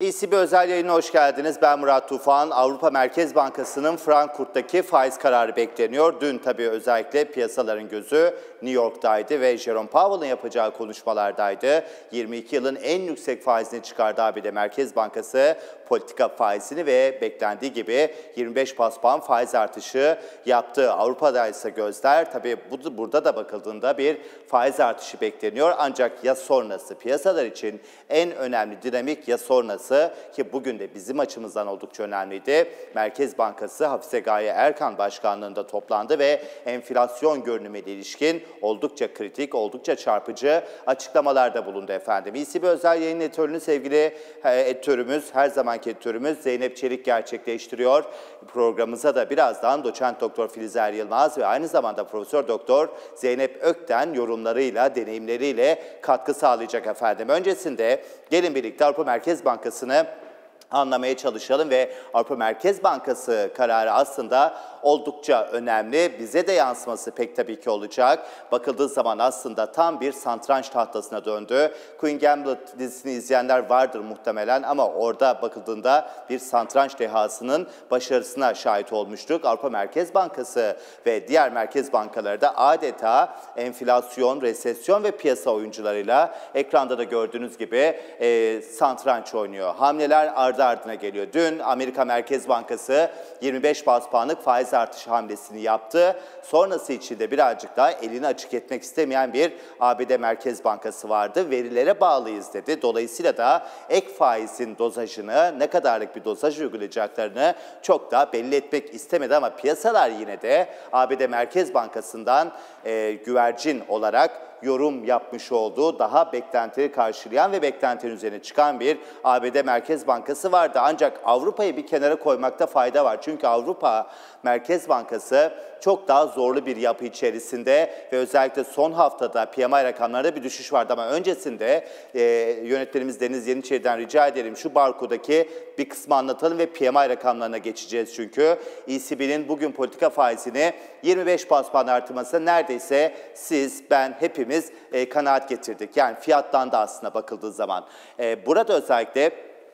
ECB özel yayına hoş geldiniz. Ben Murat Tufan. Avrupa Merkez Bankası'nın Frankfurt'taki faiz kararı bekleniyor. Dün tabii özellikle piyasaların gözü New York'taydı ve Jerome Powell'ın yapacağı konuşmalardaydı. 22 yılın en yüksek faizini çıkardı ABD Merkez Bankası. Politika faizini ve beklendiği gibi 25 bas puan faiz artışı yaptı. Avrupa'da ise gözler tabii burada da bakıldığında bir faiz artışı bekleniyor. Ancak yaz sonrası piyasalar için en önemli dinamik yaz sonrası ki bugün de bizim açımızdan oldukça önemliydi. Merkez Bankası Hafize Gaye Erkan Başkanlığı'nda toplandı ve enflasyon görünümüne ilişkin oldukça kritik, oldukça çarpıcı açıklamalarda bulundu efendim. ECB özel yayın editörünün sevgili editörümüz, her zamanki editörümüz Zeynep Çelik gerçekleştiriyor. Programımıza da birazdan doçent doktor Filiz Er Yılmaz ve aynı zamanda Profesör Doktor Zeynep Ökten yorumlarıyla, deneyimleriyle katkı sağlayacak efendim. Öncesinde gelin birlikte Avrupa Merkez Bankası'nı anlamaya çalışalım ve Avrupa Merkez Bankası kararı aslında oldukça önemli. Bize de yansıması pek tabii ki olacak. Bakıldığı zaman aslında tam bir satranç tahtasına döndü. Queen Gambit dizisini izleyenler vardır muhtemelen ama orada bakıldığında bir satranç dehasının başarısına şahit olmuştuk. Avrupa Merkez Bankası ve diğer merkez bankaları da adeta enflasyon, resesyon ve piyasa oyuncularıyla ekranda da gördüğünüz gibi satranç oynuyor. Hamleler ardı ardına geliyor. Dün Amerika Merkez Bankası 25 bas puanlık faiz artış hamlesini yaptı. Sonrası için de birazcık daha elini açık etmek istemeyen bir ABD Merkez Bankası vardı. Verilere bağlıyız dedi. Dolayısıyla da ek faizin dozajını, ne kadarlık bir dozaj uygulayacaklarını çok da belli etmek istemedi ama piyasalar yine de ABD Merkez Bankası'ndan güvercin olarak yorum yapmış olduğu, daha beklentileri karşılayan ve beklentilerin üzerine çıkan bir ABD Merkez Bankası vardı. Ancak Avrupa'yı bir kenara koymakta fayda var. Çünkü Avrupa Merkez Bankası çok daha zorlu bir yapı içerisinde ve özellikle son haftada PMI rakamlarında bir düşüş vardı. Ama öncesinde yönetmenimiz Deniz Yeniçeri'den rica edelim şu barkodaki bir kısmı anlatalım ve PMI rakamlarına geçeceğiz çünkü. ECB'nin bugün politika faizini 25 bas puan artırmasına neredeyse siz, ben, hepimiz kanaat getirdik. Yani fiyattan da aslında bakıldığı zaman. Burada özellikle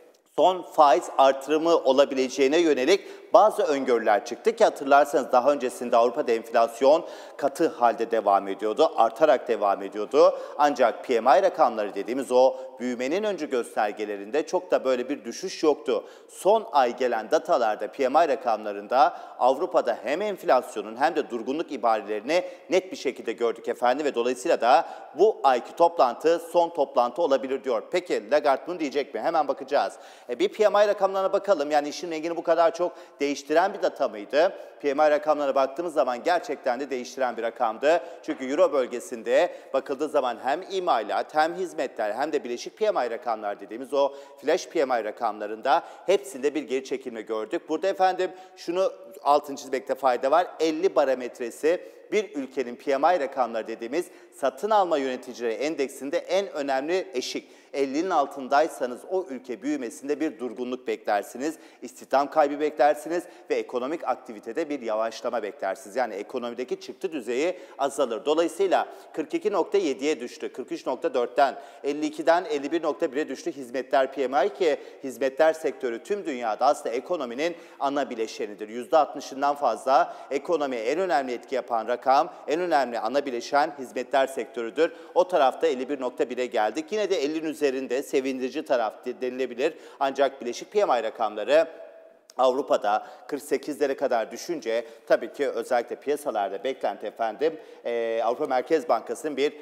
son faiz artırımı olabileceğine yönelik bazı öngörüler çıktı ki hatırlarsanız daha öncesinde Avrupa'da enflasyon katı halde devam ediyordu, artarak devam ediyordu. Ancak PMI rakamları dediğimiz o büyümenin öncü göstergelerinde çok da böyle bir düşüş yoktu. Son ay gelen datalarda PMI rakamlarında Avrupa'da hem enflasyonun hem de durgunluk ibarelerini net bir şekilde gördük efendim ve dolayısıyla da bu ayki toplantı son toplantı olabilir diyor. Peki Lagarde bunu diyecek mi? Hemen bakacağız. Bir PMI rakamlarına bakalım. Yani işin rengini bu kadar çok değiştiren bir data mıydı? PMI rakamlarına baktığımız zaman gerçekten de değiştiren bir rakamdı. Çünkü Euro bölgesinde bakıldığı zaman hem imalat hem hizmetler hem de bileşik PMI rakamlar dediğimiz o flash PMI rakamlarında hepsinde bir geri çekilme gördük. Burada efendim şunu altını çizmekte fayda var. 50 barometresi bir ülkenin PMI rakamları dediğimiz satın alma yöneticileri endeksinde en önemli eşik. 50'nin altındaysanız o ülke büyümesinde bir durgunluk beklersiniz, istihdam kaybı beklersiniz ve ekonomik aktivitede bir yavaşlama beklersiniz. Yani ekonomideki çıktı düzeyi azalır. Dolayısıyla 42.7'ye düştü, 43.4'ten, 52'den 51.1'e düştü hizmetler PMI ki hizmetler sektörü tüm dünyada aslında ekonominin ana bileşenidir. %60'ından fazla ekonomiye en önemli etki yapan rakam, en önemli ana bileşen hizmetler sektörüdür. O tarafta 51.1'e geldik. Yine de 50'nin üzerinde sevindirici taraf denilebilir. Ancak bileşik PMI rakamları Avrupa'da 48'lere kadar düşünce tabii ki özellikle piyasalarda beklenti efendim Avrupa Merkez Bankası'nın bir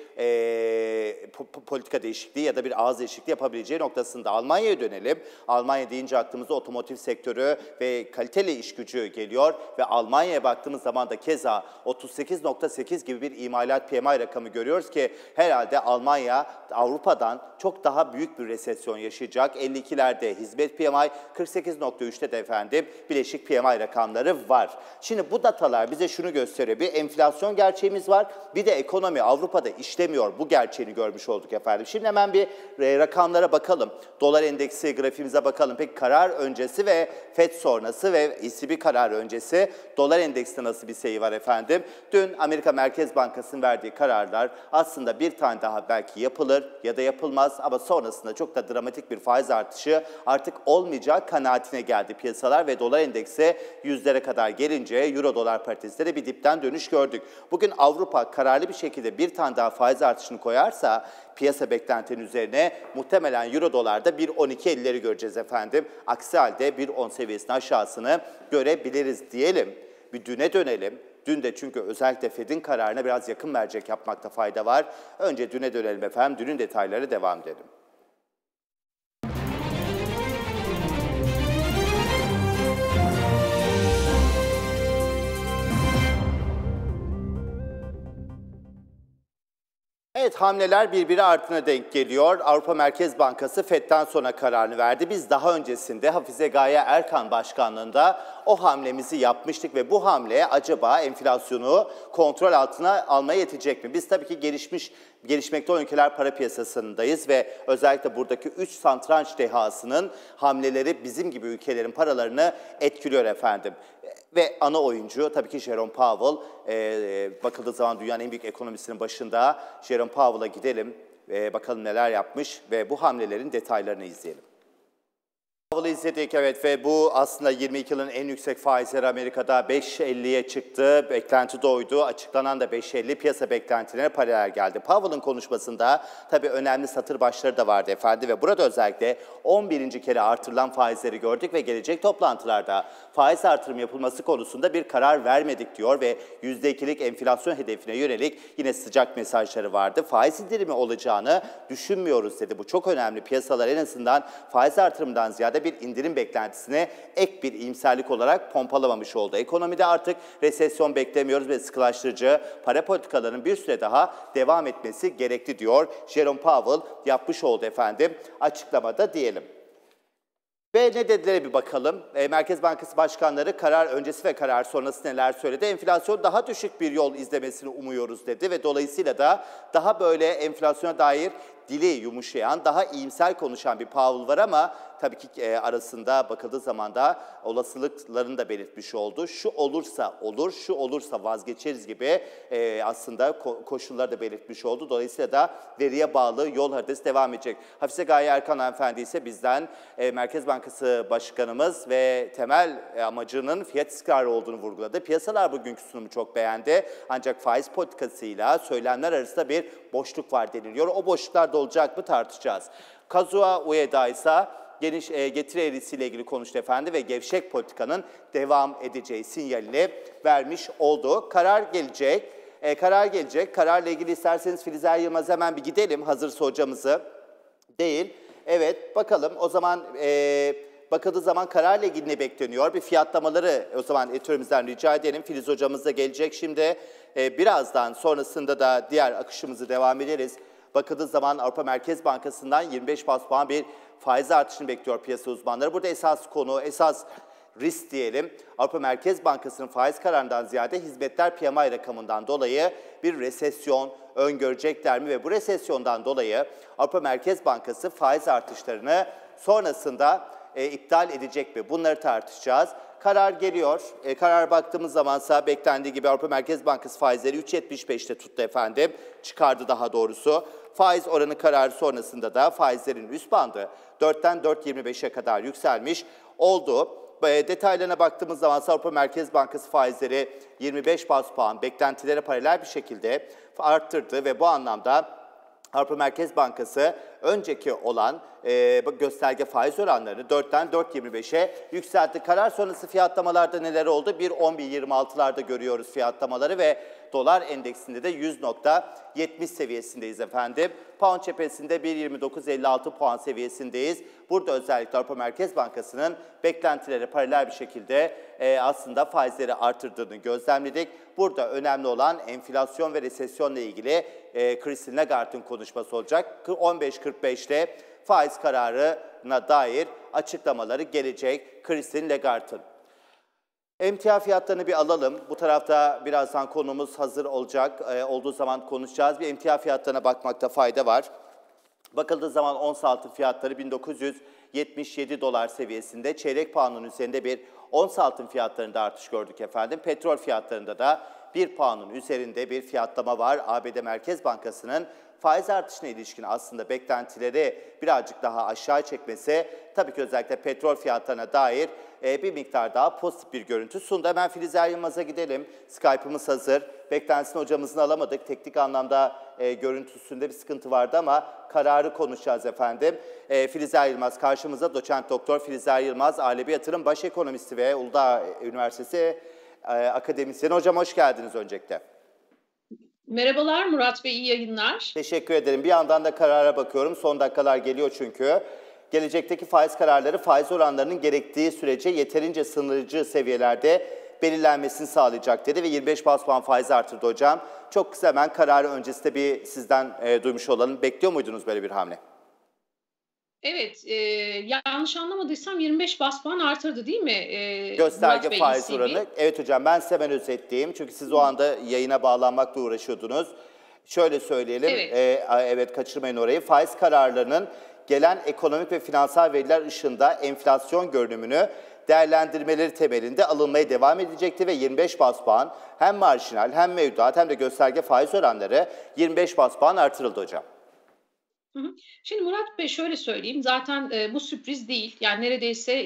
politika değişikliği ya da bir ağız değişikliği yapabileceği noktasında. Almanya'ya dönelim. Almanya deyince aklımıza otomotiv sektörü ve kaliteli iş gücü geliyor ve Almanya'ya baktığımız zaman da keza 38.8 gibi bir imalat PMI rakamı görüyoruz ki herhalde Almanya Avrupa'dan çok daha büyük bir resesyon yaşayacak. 52'lerde hizmet PMI, 48.3'te de efendim efendim bileşik PMI rakamları var. Şimdi bu datalar bize şunu gösteriyor. Bir enflasyon gerçeğimiz var. Bir de ekonomi Avrupa'da işlemiyor. Bu gerçeğini görmüş olduk efendim. Şimdi hemen bir rakamlara bakalım. Dolar endeksi grafiğimize bakalım. Peki karar öncesi ve FED sonrası ve ECB kararı öncesi dolar endeksinde nasıl bir seyir var efendim? Dün Amerika Merkez Bankası'nın verdiği kararlar aslında bir tane daha belki yapılır ya da yapılmaz ama sonrasında çok da dramatik bir faiz artışı artık olmayacak kanaatine geldi piyasalar ve dolar endeksi yüzlere kadar gelince euro dolar paritesinde de bir dipten dönüş gördük. Bugün Avrupa kararlı bir şekilde bir tane daha faiz artışını koyarsa piyasa beklentinin üzerine muhtemelen euro dolarda 1.12.50'leri göreceğiz efendim. Aksi halde 1.10 seviyesinin aşağısını görebiliriz diyelim. Bir düne dönelim. Dün de çünkü özellikle Fed'in kararına biraz yakın mercek yapmakta fayda var. Önce düne dönelim efendim. Dünün detayları devam edelim. Evet, hamleler birbiri ardına denk geliyor. Avrupa Merkez Bankası FED'den sonra kararını verdi. Biz daha öncesinde Hafize Gaye Erkan başkanlığında o hamlemizi yapmıştık ve bu hamle acaba enflasyonu kontrol altına almaya yetecek mi? Biz tabii ki gelişmekte olan ülkeler para piyasasındayız ve özellikle buradaki 3 satranç dehasının hamleleri bizim gibi ülkelerin paralarını etkiliyor efendim. Ve ana oyuncu tabii ki Jerome Powell. Bakıldığı zaman dünyanın en büyük ekonomisinin başında Jerome Powell'a gidelim. Bakalım neler yapmış ve bu hamlelerin detaylarını izleyelim. Powell'ı izledik evet ve bu aslında 22 yılın en yüksek faizleri Amerika'da 5.50'ye çıktı. Beklenti doydu. Açıklanan da 5.50 piyasa beklentilerine paralel geldi. Powell'ın konuşmasında tabii önemli satır başları da vardı efendim ve burada özellikle 11. kere artırılan faizleri gördük ve gelecek toplantılarda faiz artırım yapılması konusunda bir karar vermedik diyor ve %2'lik enflasyon hedefine yönelik yine sıcak mesajları vardı. Faiz indirimi olacağını düşünmüyoruz dedi. Bu çok önemli. Piyasalar en azından faiz artırımından ziyade bir indirim beklentisine ek bir iyimserlik olarak pompalamamış oldu. Ekonomide artık resesyon beklemiyoruz ve sıkılaştırıcı para politikalarının bir süre daha devam etmesi gerekli diyor Jerome Powell yapmış oldu efendim açıklamada diyelim. Ve ne dediler bir bakalım. Merkez Bankası başkanları karar öncesi ve karar sonrası neler söyledi? Enflasyon daha düşük bir yol izlemesini umuyoruz dedi ve dolayısıyla da daha böyle enflasyona dair dili yumuşayan, daha iyimser konuşan bir Powell var ama tabii ki arasında bakıldığı zaman da olasılıklarını da belirtmiş oldu. Şu olursa olur, şu olursa vazgeçeriz gibi aslında koşulları da belirtmiş oldu. Dolayısıyla da veriye bağlı yol haritası devam edecek. Hafize Gaye Erkan hanımefendi ise bizden Merkez Bankası Başkanımız ve temel amacının fiyat istikrarı olduğunu vurguladı. Piyasalar bugünkü sunumu çok beğendi. Ancak faiz politikasıyla söylemler arasında bir boşluk var deniliyor. O boşluklar da olacak mı tartışacağız. Kazuo Ueda ise geniş getiri eğrisiyle ilgili konuştu efendi ve gevşek politikanın devam edeceği sinyalini vermiş oldu. Karar gelecek. Kararla ilgili isterseniz Filiz Yılmaz hemen bir gidelim hazırsa hocamızı. Değil. Evet bakalım o zaman bakıldığı zaman kararla ilgili ne bekleniyor? Bir fiyatlamaları o zaman editörümüzden rica edelim. Filiz hocamız da gelecek şimdi. Birazdan sonrasında da diğer akışımızı devam ederiz. Bakıldığı zaman Avrupa Merkez Bankası'ndan 25 bas puan bir faiz artışını bekliyor piyasa uzmanları. Burada esas risk diyelim. Avrupa Merkez Bankası'nın faiz kararından ziyade hizmetler PMI rakamından dolayı bir resesyon öngörecekler mi? Ve bu resesyondan dolayı Avrupa Merkez Bankası faiz artışlarını sonrasında iptal edecek mi? Bunları tartışacağız. Karar geliyor. Karar baktığımız zamansa beklendiği gibi Avrupa Merkez Bankası faizleri 3.75'te tuttu efendim. Çıkardı daha doğrusu. Faiz oranı kararı sonrasında da faizlerin üst bandı 4'ten 4.25'e kadar yükselmiş oldu. Detaylarına baktığımız zaman Avrupa Merkez Bankası faizleri 25 baz puan beklentilere paralel bir şekilde arttırdı ve bu anlamda Avrupa Merkez Bankası önceki olan gösterge faiz oranlarını 4'ten 4.25'e yükseltti. Karar sonrası fiyatlamalarda neler oldu? 1.11.26'larda görüyoruz fiyatlamaları ve dolar endeksinde de 100.70 seviyesindeyiz efendim. Pound cephesinde 1.29.56 puan seviyesindeyiz. Burada özellikle Avrupa Merkez Bankası'nın beklentilere paralel bir şekilde aslında faizleri artırdığını gözlemledik. Burada önemli olan enflasyon ve resesyonla ilgili Christine Lagarde'ın konuşması olacak. 15.45'te faiz kararı fiyatlarına dair açıklamaları gelecek Christine Lagarde'ın. Emtia fiyatlarını bir alalım. Bu tarafta birazdan konumuz hazır olacak. Olduğu zaman konuşacağız. Bir emtia fiyatlarına bakmakta fayda var. Bakıldığı zaman ons altın fiyatları 1977 dolar seviyesinde. Çeyrek pound'un üzerinde bir ons altın fiyatlarında artış gördük efendim. Petrol fiyatlarında da 1 pound'un üzerinde bir fiyatlama var. ABD Merkez Bankası'nın faiz artışına ilişkin aslında beklentileri birazcık daha aşağı çekmesi tabii ki özellikle petrol fiyatlarına dair bir miktar daha pozitif bir görüntü sundu. Hemen Filiz Yılmaz'a gidelim. Skype'ımız hazır. Beklentisini hocamızın alamadık. Teknik anlamda görüntüsünde bir sıkıntı vardı ama kararı konuşacağız efendim. Filiz Yılmaz karşımızda, doçent doktor Filiz Yılmaz, Alevi Yatırım Baş Ekonomisti ve Uludağ Üniversitesi akademisyeni. Hocam hoş geldiniz öncelikle. Merhabalar Murat Bey, iyi yayınlar. Teşekkür ederim. Bir yandan da karara bakıyorum. Son dakikalar geliyor çünkü. Gelecekteki faiz kararları faiz oranlarının gerektiği sürece yeterince sınırcı seviyelerde belirlenmesini sağlayacak dedi ve 25 bas puan faiz artırdı hocam. Çok kısa hemen kararı öncesinde bir sizden duymuş olalım. Bekliyor muydunuz böyle bir hamle? Evet, yanlış anlamadıysam 25 bas puan artırdı değil mi Gösterge Murat Bey, faiz ECB? oranı. Evet hocam, ben size hemen özetleyeyim. Çünkü siz o anda yayına bağlanmakla uğraşıyordunuz. Şöyle söyleyelim, Evet. evet kaçırmayın orayı. Faiz kararlarının gelen ekonomik ve finansal veriler ışığında enflasyon görünümünü değerlendirmeleri temelinde alınmaya devam edecekti ve 25 bas puan hem marjinal hem mevduat hem de gösterge faiz oranları 25 bas puan artırıldı hocam. Şimdi Murat Bey şöyle söyleyeyim, zaten bu sürpriz değil. Yani neredeyse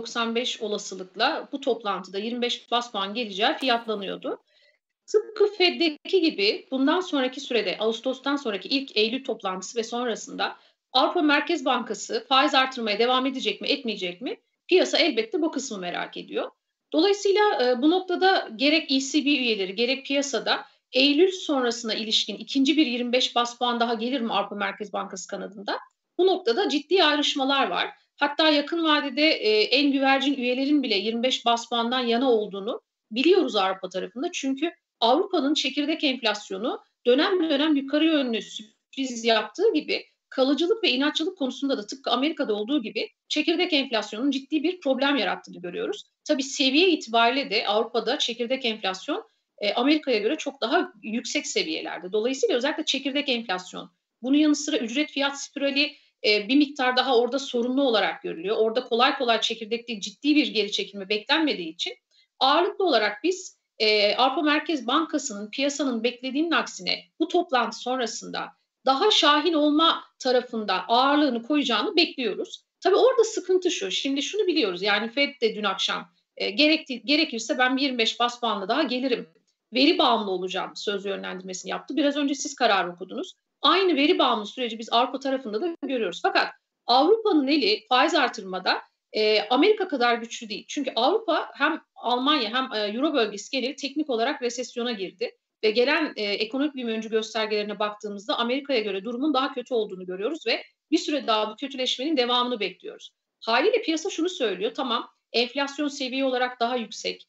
%95 olasılıkla bu toplantıda 25 bas puan geleceği fiyatlanıyordu. Tıpkı Fed'deki gibi bundan sonraki sürede, Ağustos'tan sonraki ilk Eylül toplantısı ve sonrasında Avrupa Merkez Bankası faiz artırmaya devam edecek mi, etmeyecek mi? Piyasa elbette bu kısmı merak ediyor. Dolayısıyla bu noktada gerek ECB üyeleri gerek piyasada Eylül sonrasına ilişkin ikinci bir 25 bas puan daha gelir mi Avrupa Merkez Bankası kanadında? Bu noktada ciddi ayrışmalar var. Hatta yakın vadede en güvercin üyelerin bile 25 bas puandan yana olduğunu biliyoruz Avrupa tarafında. Çünkü Avrupa'nın çekirdek enflasyonu dönem dönem yukarı yönlü sürpriz yaptığı gibi kalıcılık ve inatçılık konusunda da tıpkı Amerika'da olduğu gibi çekirdek enflasyonun ciddi bir problem yarattığını görüyoruz. Tabii seviye itibariyle de Avrupa'da çekirdek enflasyon Amerika'ya göre çok daha yüksek seviyelerde. Dolayısıyla özellikle çekirdek enflasyon, bunun yanı sıra ücret fiyat spirali bir miktar daha orada sorunlu olarak görülüyor. Orada kolay kolay çekirdekte ciddi bir geri çekilme beklenmediği için ağırlıklı olarak biz Avrupa Merkez Bankası'nın piyasanın beklediğinin aksine bu toplantı sonrasında daha şahin olma tarafında ağırlığını koyacağını bekliyoruz. Tabii orada sıkıntı şu, şimdi şunu biliyoruz, yani Fed de dün akşam gerekirse ben 25 bas puanla daha gelirim, veri bağımlı olacağım söz yönlendirmesini yaptı. Biraz önce siz karar okudunuz. Aynı veri bağımlı süreci biz Avrupa tarafında da görüyoruz. Fakat Avrupa'nın eli faiz artırmada Amerika kadar güçlü değil. Çünkü Avrupa hem Almanya hem Euro bölgesi geneli teknik olarak resesyona girdi. Ve gelen ekonomik büyüme öncü göstergelerine baktığımızda Amerika'ya göre durumun daha kötü olduğunu görüyoruz ve bir süre daha bu kötüleşmenin devamını bekliyoruz. Haliyle piyasa şunu söylüyor, tamam enflasyon seviye olarak daha yüksek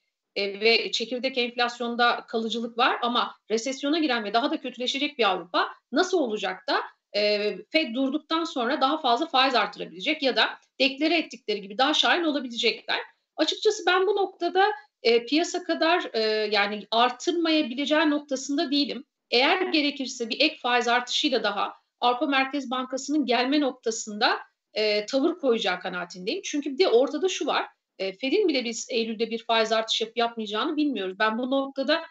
ve çekirdek enflasyonda kalıcılık var ama resesyona giren ve daha da kötüleşecek bir Avrupa nasıl olacak da Fed durduktan sonra daha fazla faiz artırabilecek ya da deklare ettikleri gibi daha şahin olabilecekler. Açıkçası ben bu noktada piyasa kadar yani artırmayabileceği noktasında değilim. Eğer gerekirse bir ek faiz artışıyla daha Avrupa Merkez Bankası'nın gelme noktasında tavır koyacağı kanaatindeyim. Çünkü bir de ortada şu var. Fed'in bile biz Eylül'de bir faiz artışı yapıp yapmayacağını bilmiyoruz. Ben bu noktada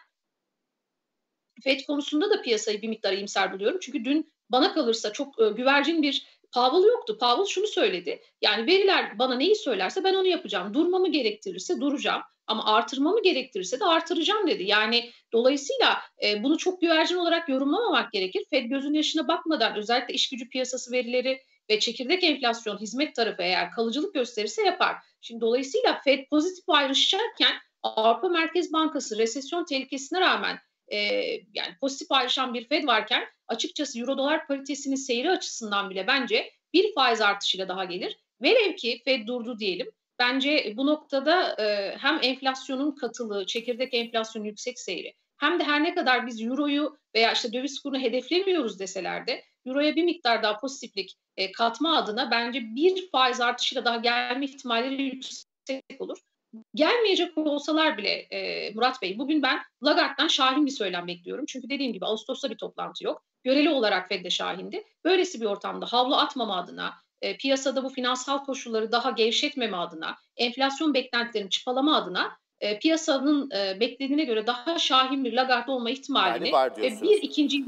Fed konusunda da piyasayı bir miktar iyimser buluyorum. Çünkü dün bana kalırsa çok güvercin bir Powell yoktu. Powell şunu söyledi. Yani veriler bana neyi söylerse ben onu yapacağım. Durmamı gerektirirse duracağım. Ama artırmamı gerektirirse de artıracağım dedi. Yani dolayısıyla bunu çok güvercin olarak yorumlamamak gerekir. Fed gözün yaşına bakmadan özellikle iş gücü piyasası verileri ve çekirdek enflasyon hizmet tarafı eğer kalıcılık gösterirse yapar. Şimdi dolayısıyla Fed pozitif ayrışırken Avrupa Merkez Bankası resesyon tehlikesine rağmen yani pozitif ayrışan bir Fed varken açıkçası Euro dolar paritesinin seyri açısından bile bence bir faiz artışıyla daha gelir. Velev ki Fed durdu diyelim. Bence bu noktada hem enflasyonun katılığı, çekirdek enflasyonun yüksek seyri hem de her ne kadar biz euroyu veya işte döviz kurunu hedeflemiyoruz deseler de euroya bir miktar daha pozitiflik katma adına bence bir faiz artışıyla daha gelme ihtimalleri yüksek olur. Gelmeyecek olsalar bile Murat Bey, bugün ben Lagarde'dan şahin bir söylem bekliyorum. Çünkü dediğim gibi Ağustos'ta bir toplantı yok. Göreli olarak Fed'de şahindi. Böylesi bir ortamda havlu atmama adına, piyasada bu finansal koşulları daha gevşetmeme adına, enflasyon beklentilerini çıpalama adına piyasanın beklediğine göre daha şahin bir Lagarde olma Yani ihtimalini var bir diyorsunuz. ikinci.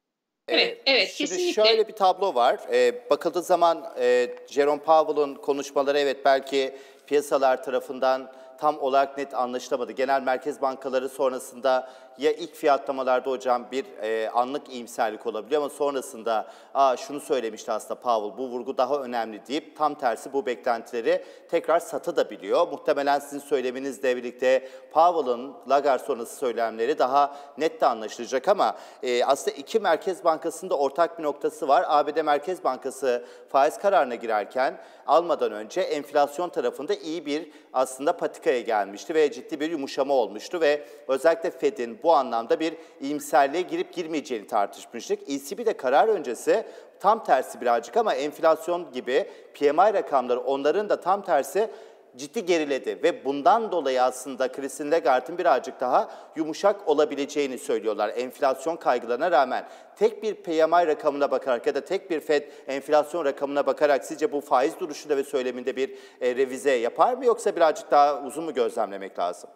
Evet, Şimdi kesinlikle. şöyle bir tablo var. Bakıldığı zaman Jerome Powell'ın konuşmaları evet belki piyasalar tarafından tam olarak net anlaşılamadı. Genel merkez bankaları sonrasında ya ilk fiyatlamalarda hocam bir anlık iyimserlik olabiliyor ama sonrasında şunu söylemişti aslında Powell, bu vurgu daha önemli deyip tam tersi bu beklentileri tekrar satabiliyor. Muhtemelen sizin söyleminizle birlikte Powell'ın Lagarde sonrası söylemleri daha net de anlaşılacak ama aslında iki merkez bankasında ortak bir noktası var. ABD Merkez Bankası faiz kararına girerken almadan önce enflasyon tarafında iyi bir aslında patikaya gelmişti ve ciddi bir yumuşama olmuştu ve özellikle Fed'in bu anlamda bir iyimserliğe girip girmeyeceğini tartışmıştık. ECB de karar öncesi tam tersi birazcık ama enflasyon gibi PMI rakamları onların da tam tersi ciddi geriledi ve bundan dolayı aslında Christine Lagarde'ın birazcık daha yumuşak olabileceğini söylüyorlar enflasyon kaygılarına rağmen. Tek bir PMI rakamına bakarak ya da tek bir Fed enflasyon rakamına bakarak sizce bu faiz duruşunda ve söyleminde bir revize yapar mı yoksa birazcık daha uzun mu gözlemlemek lazım?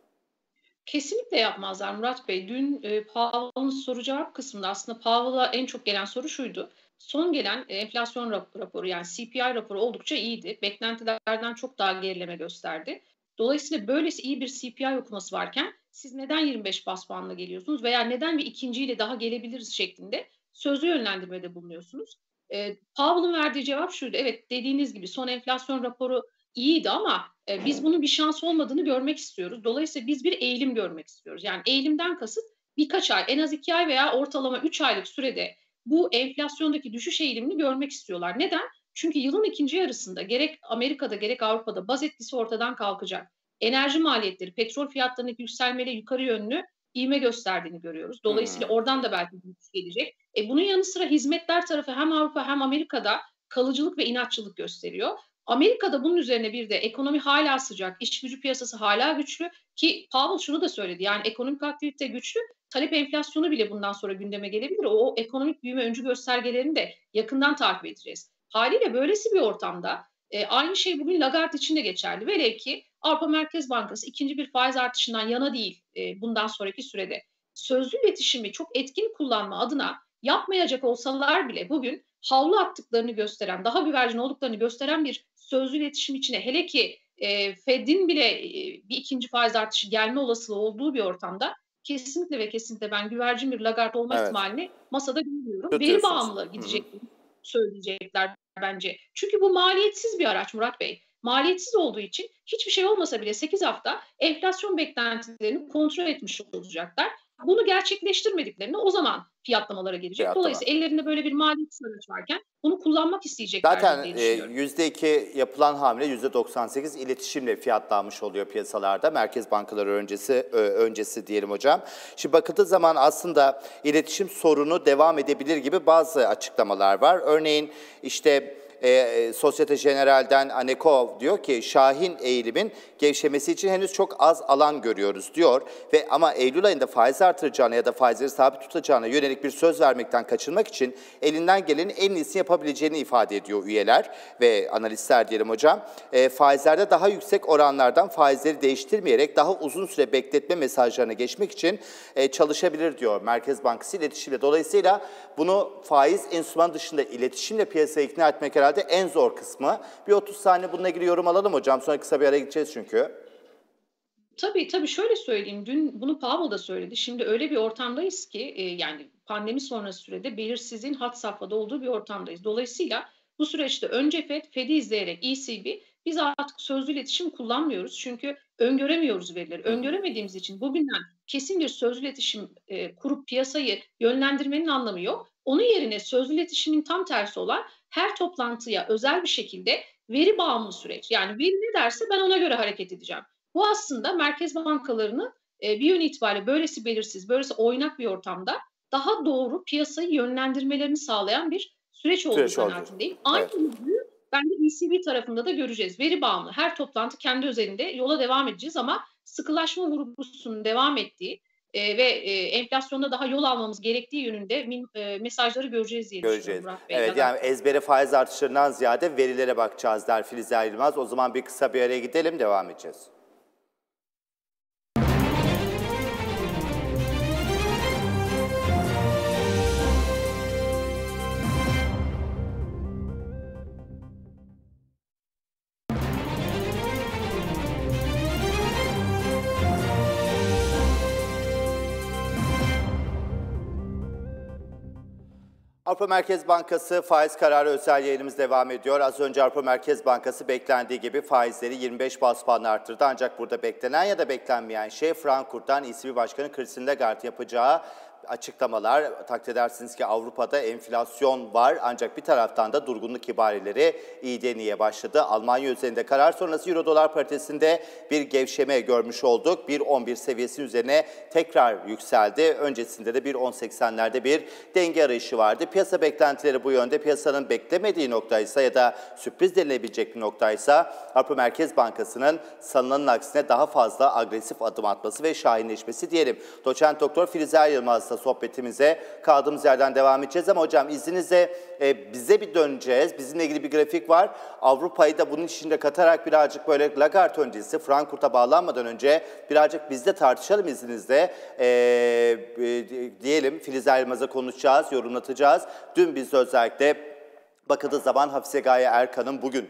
Kesinlikle yapmazlar Murat Bey. Dün Powell'ın soru cevap kısmında aslında Powell'a en çok gelen soru şuydu. Son gelen enflasyon raporu yani CPI raporu oldukça iyiydi. Beklentilerden çok daha gerileme gösterdi. Dolayısıyla böylesi iyi bir CPI okuması varken siz neden 25 bas puanla geliyorsunuz veya neden bir ikinciyle daha gelebiliriz şeklinde sözlü yönlendirmede bulunuyorsunuz. Powell'ın verdiği cevap şuydu. Evet, dediğiniz gibi son enflasyon raporu iyiydi ama biz bunun bir şans olmadığını görmek istiyoruz. Dolayısıyla biz bir eğilim görmek istiyoruz. Yani eğilimden kasıt birkaç ay, en az 2 ay veya ortalama 3 aylık sürede bu enflasyondaki düşüş eğilimini görmek istiyorlar. Neden? Çünkü yılın ikinci yarısında gerek Amerika'da gerek Avrupa'da baz etkisi ortadan kalkacak. Enerji maliyetleri, petrol fiyatlarındaki yükselmeyle yukarı yönlü ivme gösterdiğini görüyoruz. Dolayısıyla oradan da belki bir düşüş gelecek. Bunun yanı sıra hizmetler tarafı hem Avrupa hem Amerika'da kalıcılık ve inatçılık gösteriyor. Amerika'da bunun üzerine bir de ekonomi hala sıcak, iş gücü piyasası hala güçlü ki Powell şunu da söyledi. Yani ekonomik aktivite güçlü, talep enflasyonu bile bundan sonra gündeme gelebilir. O ekonomik büyüme öncü göstergelerini de yakından takip edeceğiz. Haliyle böylesi bir ortamda aynı şey bugün Lagarde için de geçerli. Velev ki Avrupa Merkez Bankası ikinci bir faiz artışından yana değil bundan sonraki sürede. Sözlü iletişimi çok etkin kullanma adına yapmayacak olsalar bile bugün havlu attıklarını gösteren, daha güvercin olduklarını gösteren bir sözlü iletişim içine hele ki Fed'in bile bir ikinci faiz artışı gelme olasılığı olduğu bir ortamda kesinlikle ve kesinlikle ben güvercin bir Lagarde olma Evet. ihtimalini masada görmüyorum. Veri Tutuyorsunuz. bağımlı gideceklerini söyleyecekler bence. Çünkü bu maliyetsiz bir araç Murat Bey. Maliyetsiz olduğu için hiçbir şey olmasa bile 8 hafta enflasyon beklentilerini kontrol etmiş olacaklar. Bunu gerçekleştirmediklerinde o zaman fiyatlamalara gelecek. Fiyatlama. Dolayısıyla ellerinde böyle bir maliyetsiz araç varken bunu kullanmak isteyeceklerdir Zaten diye düşünüyorum. %2 yapılan hamle %98 iletişimle fiyatlanmış oluyor piyasalarda. Merkez bankaları öncesi diyelim hocam. Şimdi bakıldığı zaman aslında iletişim sorunu devam edebilir gibi bazı açıklamalar var. Örneğin işte Societe Generale'den Anekov diyor ki şahin eğilimin gevşemesi için henüz çok az alan görüyoruz diyor ve ama Eylül ayında faiz artıracağına ya da faizleri sabit tutacağına yönelik bir söz vermekten kaçınmak için elinden gelenin en iyisini yapabileceğini ifade ediyor üyeler ve analistler diyelim hocam. Faizlerde daha yüksek oranlardan faizleri değiştirmeyerek daha uzun süre bekletme mesajlarına geçmek için çalışabilir diyor Merkez Bankası iletişimle. Dolayısıyla bunu faiz enstrüman dışında iletişimle piyasaya ikna etmek herhalde en zor kısmı. Bir 30 saniye bununla ilgili yorum alalım hocam. Sonra kısa bir araya gideceğiz çünkü. Tabii şöyle söyleyeyim. Dün bunu Powell da söyledi. Şimdi öyle bir ortamdayız ki yani pandemi sonrası sürede belirsizliğin had safhada olduğu bir ortamdayız. Dolayısıyla bu süreçte önce Fed'i izleyerek ECB biz artık sözlü iletişim kullanmıyoruz. Çünkü öngöremiyoruz verileri. Öngöremediğimiz için bugünden kesin bir sözlü iletişim kurup piyasayı yönlendirmenin anlamı yok. Onun yerine sözlü iletişimin tam tersi olan her toplantıya özel bir şekilde veri bağımlı süreç. Yani veri ne derse ben ona göre hareket edeceğim. Bu aslında merkez bankalarını bir yön itibariyle böylesi belirsiz, böylesi oynak bir ortamda daha doğru piyasayı yönlendirmelerini sağlayan bir süreç olduğu Süreç oldu. kanaatindeyim. Evet. Aynı yüzü bence ECB tarafında da göreceğiz. Veri bağımlı. Her toplantı kendi özelinde yola devam edeceğiz ama sıkılaşma vurgusunun devam ettiği ve enflasyonda daha yol almamız gerektiği yönünde mesajları göreceğiz diye düşünüyorum Göreceğiz. Murat Bey. Evet, yani ezbere faiz artışlarından ziyade verilere bakacağız der Filiz Yılmaz. O zaman bir kısa bir araya gidelim, devam edeceğiz. Avrupa Merkez Bankası faiz kararı özel yayınımız devam ediyor. Az önce Avrupa Merkez Bankası beklendiği gibi faizleri 25 bas puan arttırdı. Ancak burada beklenen ya da beklenmeyen şey Frankfurt'tan ECB Başkanı Christine Lagarde yapacağı açıklamalar. Takdir edersiniz ki Avrupa'da enflasyon var ancak bir taraftan da durgunluk ibareleri iyiden iyiye başladı. Almanya üzerinde karar sonrası Euro-Dolar paritesinde bir gevşeme görmüş olduk. 1.11 seviyesi üzerine tekrar yükseldi. Öncesinde de 1.10.80'lerde bir denge arayışı vardı. Piyasa beklentileri bu yönde. Piyasanın beklemediği noktaysa ya da sürpriz denilebilecek bir noktaysa Avrupa Merkez Bankası'nın sanılanın aksine daha fazla agresif adım atması ve şahinleşmesi diyelim. Doçent Doktor Filiz Yılmaz'la sohbetimize kaldığımız yerden devam edeceğiz ama hocam izninizle bize bir döneceğiz. Bizimle ilgili bir grafik var. Avrupa'yı da bunun içinde katarak birazcık böyle Lagarde öncesi Frankfurt'a bağlanmadan önce birazcık biz de tartışalım izninizle. Diyelim Filiz Yılmaz'a konuşacağız, yorumlatacağız. Dün biz de özellikle bakıldığı zaman Hafize Gaye Erkan'ın bugün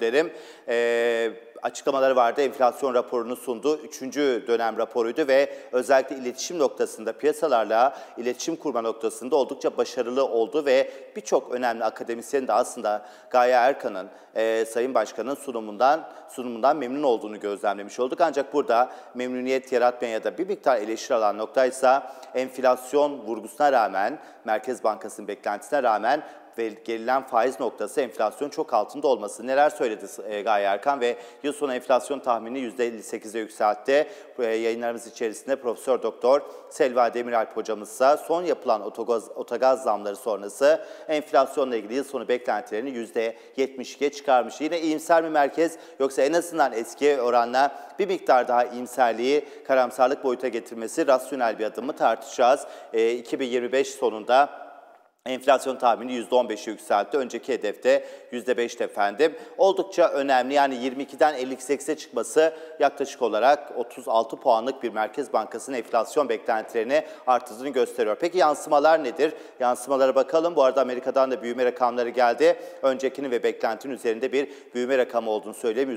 açıklamaları vardı. Enflasyon raporunu sundu. 3. dönem raporuydu ve özellikle iletişim noktasında, piyasalarla iletişim kurma noktasında oldukça başarılı oldu ve birçok önemli akademisyenin de aslında Gaye Erkan'ın, Sayın Başkan'ın sunumundan memnun olduğunu gözlemlemiş olduk. Ancak burada memnuniyet yaratmayan ya da bir miktar eleştiri alan noktaysa enflasyon vurgusuna rağmen, Merkez Bankası'nın beklentisine rağmen ve gelinen faiz noktası enflasyon çok altında olması. Neler söyledi Gaye Erkan ve yıl sonu enflasyon tahminini %58'e yükseltti. Yayınlarımız içerisinde Profesör Doktor Selva Demiralp hocamızsa son yapılan otogaz zamları sonrası enflasyonla ilgili yıl sonu beklentilerini %72'ye çıkarmış. Yine iyimser mi merkez yoksa en azından eski oranla bir miktar daha iyimserliği karamsarlık boyuta getirmesi rasyonel bir adım mı tartışacağız. 2025 sonunda enflasyon tahmini %15'e yükseltti. Önceki hedefte %5'ti efendim. Oldukça önemli. Yani 22'den 58'e çıkması yaklaşık olarak 36 puanlık bir Merkez Bankası'nın enflasyon beklentilerini arttırdığını gösteriyor. Peki yansımalar nedir? Yansımalara bakalım. Bu arada Amerika'dan da büyüme rakamları geldi. Öncekinin ve beklentinin üzerinde bir büyüme rakamı olduğunu söyleyeyim.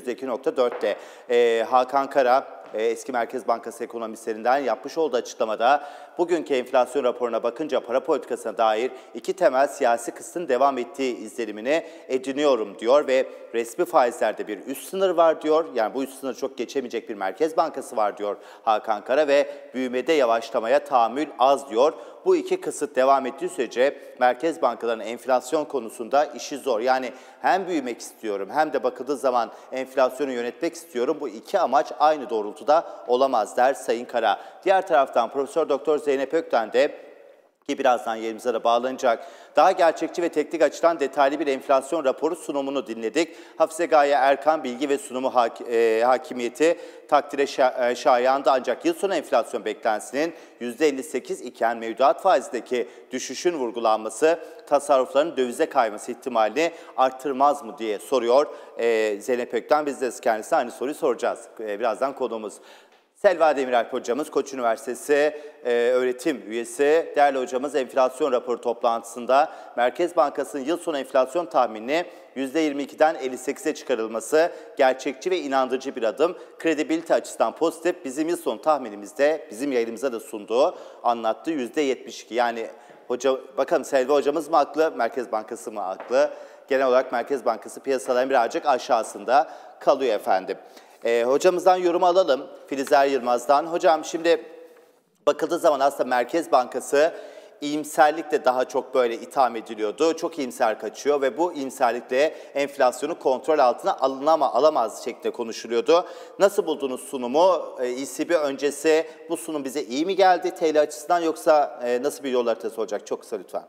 %2.4'te. Hakan Kara, eski Merkez Bankası ekonomistlerinden yapmış olduğu açıklamada bugünkü enflasyon raporuna bakınca para politikasına dair iki temel siyasi kısıtın devam ettiği izlenimini ediniyorum diyor ve resmi faizlerde bir üst sınır var diyor. Yani bu üst sınır çok geçemeyecek bir Merkez Bankası var diyor Hakan Kara ve büyümede yavaşlamaya tahammül az diyor. Bu iki kısıt devam ettiği sürece merkez bankalarının enflasyon konusunda işi zor. Yani hem büyümek istiyorum hem de bakıldığı zaman enflasyonu yönetmek istiyorum. Bu iki amaç aynı doğrultuda olamaz der Sayın Kara. Diğer taraftan Profesör Doktor Zeynep Ökten de ki birazdan yerimize de bağlanacak, daha gerçekçi ve teknik açıdan detaylı bir enflasyon raporu sunumunu dinledik. Hafize Gaye Erkan bilgi ve sunumu hakimiyeti takdire şayandı ancak yıl sonu enflasyon beklentisinin %58 iken mevduat faizindeki düşüşün vurgulanması tasarrufların dövize kayması ihtimalini arttırmaz mı diye soruyor Zeynep Ökten. Biz de kendisine aynı soruyu soracağız. Birazdan konuğumuz. Selva Demiralp hocamız, Koç Üniversitesi öğretim üyesi. Değerli hocamız enflasyon raporu toplantısında Merkez Bankası'nın yıl sonu enflasyon tahminini %22'den 58'e çıkarılması gerçekçi ve inandırıcı bir adım. Kredibilite açısından pozitif. Bizim yıl sonu tahminimizde, bizim yayınımıza da sunduğu, anlattığı %72. Yani bakalım Selva hocamız mı haklı, Merkez Bankası mı haklı? Genel olarak Merkez Bankası piyasaların birazcık aşağısında kalıyor efendim. Hocamızdan yorum alalım, Filiz Yılmaz'dan. Hocam şimdi bakıldığı zaman aslında Merkez Bankası iyimserlikle daha çok böyle itham ediliyordu. Çok iyimser kaçıyor ve bu iyimserlikle enflasyonu kontrol altına alamaz şeklinde konuşuluyordu. Nasıl buldunuz sunumu? ECB öncesi bu sunum bize iyi mi geldi TL açısından, yoksa nasıl bir yol haritası olacak? Çok kısa lütfen.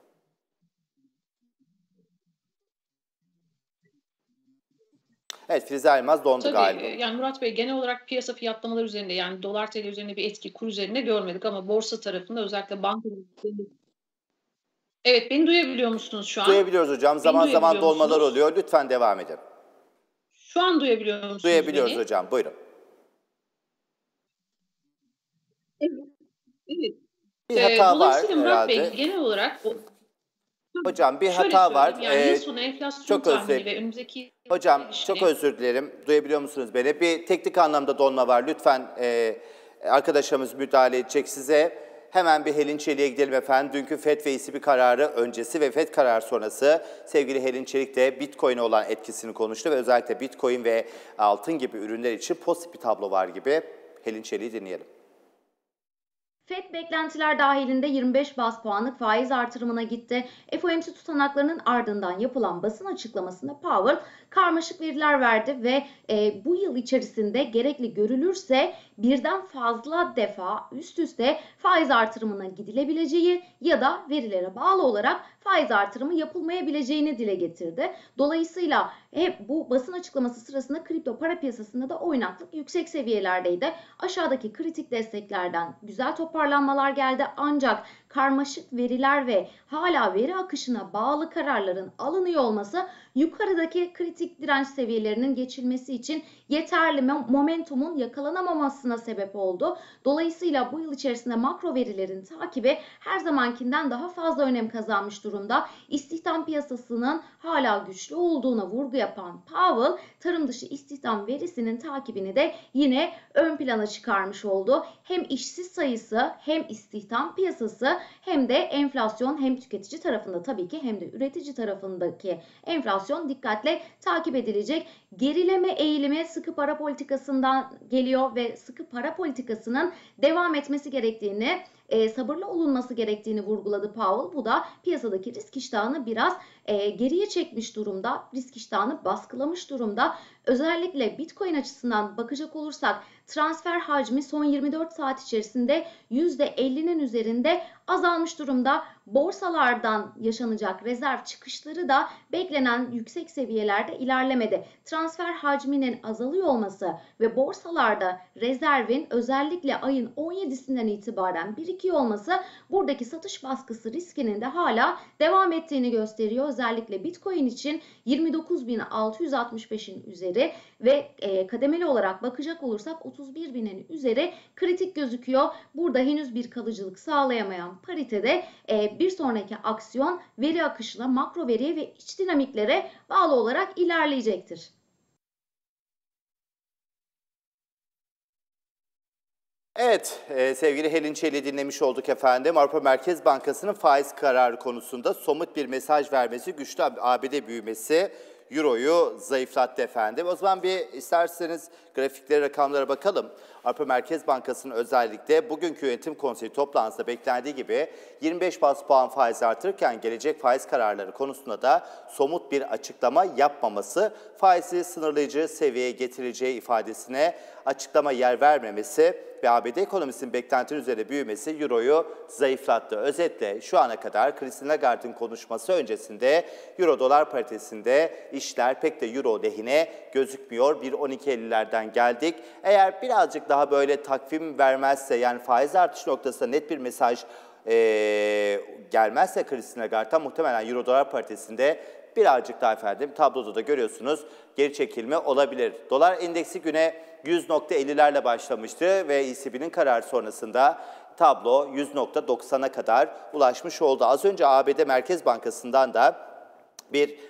Evet, Filiz Elmaz dondu Tabii, galiba. yani Murat Bey, genel olarak piyasa fiyatlamaları üzerinde, yani dolar TL üzerinde bir etki kur üzerinde görmedik ama borsa tarafında özellikle bankalar üzerinde. Evet, beni duyabiliyor musunuz şu an? Duyabiliyoruz hocam. Beni Zaman zaman duyabiliyor dolmalar musunuz? oluyor. Lütfen devam edin. Şu an duyabiliyor musunuz Duyabiliyoruz beni? hocam. Buyurun. Evet. Evet. Bir hata var Dolayısıyla Murat Bey, herhalde. genel olarak Hocam bir şöyle hata var. söyleyeyim, yani yıl sonu enflasyon Çok tahmini ve önümüzdeki yıl Hocam çok gelişini. özür dilerim. Duyabiliyor musunuz beni? Bir teknik anlamda donma var. Lütfen arkadaşlarımız müdahale edecek size. Hemen bir Helin Çelik'e gidelim efendim. Dünkü FED ve ECB kararı öncesi ve FED kararı sonrası sevgili Helin Çelik de Bitcoin'e olan etkisini konuştu ve özellikle Bitcoin ve altın gibi ürünler için pozitif bir tablo var gibi. Helin Çelik'i dinleyelim. FED beklentiler dahilinde 25 baz puanlık faiz artırımına gitti. FOMC tutanaklarının ardından yapılan basın açıklamasında Powell karmaşık veriler verdi ve bu yıl içerisinde gerekli görülürse birden fazla defa üst üste faiz artırımına gidilebileceği ya da verilere bağlı olarak faiz artırımı yapılmayabileceğini dile getirdi. Dolayısıyla bu basın açıklaması sırasında kripto para piyasasında da oynaklık yüksek seviyelerdeydi. Aşağıdaki kritik desteklerden güzel toparlanmalar geldi, ancak karmaşık veriler ve hala veri akışına bağlı kararların alınıyor olması yukarıdaki kritik direnç seviyelerinin geçilmesi için yeterli momentumun yakalanamamasına sebep oldu. Dolayısıyla bu yıl içerisinde makro verilerin takibi her zamankinden daha fazla önem kazanmış durumda. İstihdam piyasasının hala güçlü olduğuna vurgu yapan Powell, tarım dışı istihdam verisinin takibini de yine ön plana çıkarmış oldu. Hem işsiz sayısı, hem istihdam piyasası, hem de enflasyon, hem tüketici tarafında tabii ki hem de üretici tarafındaki enflasyon dikkatle takip edilecek. Gerileme eğilimi sıkı para politikasından geliyor ve sıkı para politikasının devam etmesi gerektiğini, sabırlı olunması gerektiğini vurguladı Powell. Bu da piyasadaki risk iştahını biraz geriye çekmiş durumda, risk iştahını baskılamış durumda. Özellikle Bitcoin açısından bakacak olursak transfer hacmi son 24 saat içerisinde %50'nin üzerinde azalmış durumda. Borsalardan yaşanacak rezerv çıkışları da beklenen yüksek seviyelerde ilerlemedi. Transfer hacminin azalıyor olması ve borsalarda rezervin özellikle ayın 17'sinden itibaren birikiyor olması buradaki satış baskısı riskinin de hala devam ettiğini gösteriyor. Özellikle Bitcoin için 29.665'in üzeri ve kademeli olarak bakacak olursak 31.000'in üzeri kritik gözüküyor. Burada henüz bir kalıcılık sağlayamayan paritede bir sonraki aksiyon veri akışına, makro veriye ve iç dinamiklere bağlı olarak ilerleyecektir. Evet, sevgili Helin Çelik'i dinlemiş olduk efendim. Avrupa Merkez Bankası'nın faiz kararı konusunda somut bir mesaj vermesi, güçlü ABD büyümesi Euro'yu zayıflattı efendim. O zaman bir isterseniz grafiklere, rakamlara bakalım. Avrupa Merkez Bankası'nın özellikle bugünkü yönetim konseyi toplantısında beklendiği gibi 25 baz puan faiz artırırken gelecek faiz kararları konusunda da somut bir açıklama yapmaması, faizi sınırlayıcı seviyeye getireceği ifadesine açıklama yer vermemesi ve ABD ekonomisinin beklentileri üzerine büyümesi Euro'yu zayıflattı. Özetle şu ana kadar Christine Lagarde'ın konuşması öncesinde Euro-dolar paritesinde işler pek de Euro lehine gözükmüyor. 1.12.50'lerden geldik. Eğer birazcık daha böyle takvim vermezse, yani faiz artış noktasında net bir mesaj gelmezse Christine Lagarde'dan muhtemelen Euro-dolar paritesinde birazcık daha efendim tabloda da görüyorsunuz geri çekilme olabilir. Dolar endeksi güne 100.50'lerle başlamıştı ve ECB'nin kararı sonrasında tablo 100.90'a kadar ulaşmış oldu. Az önce ABD Merkez Bankası'ndan da bir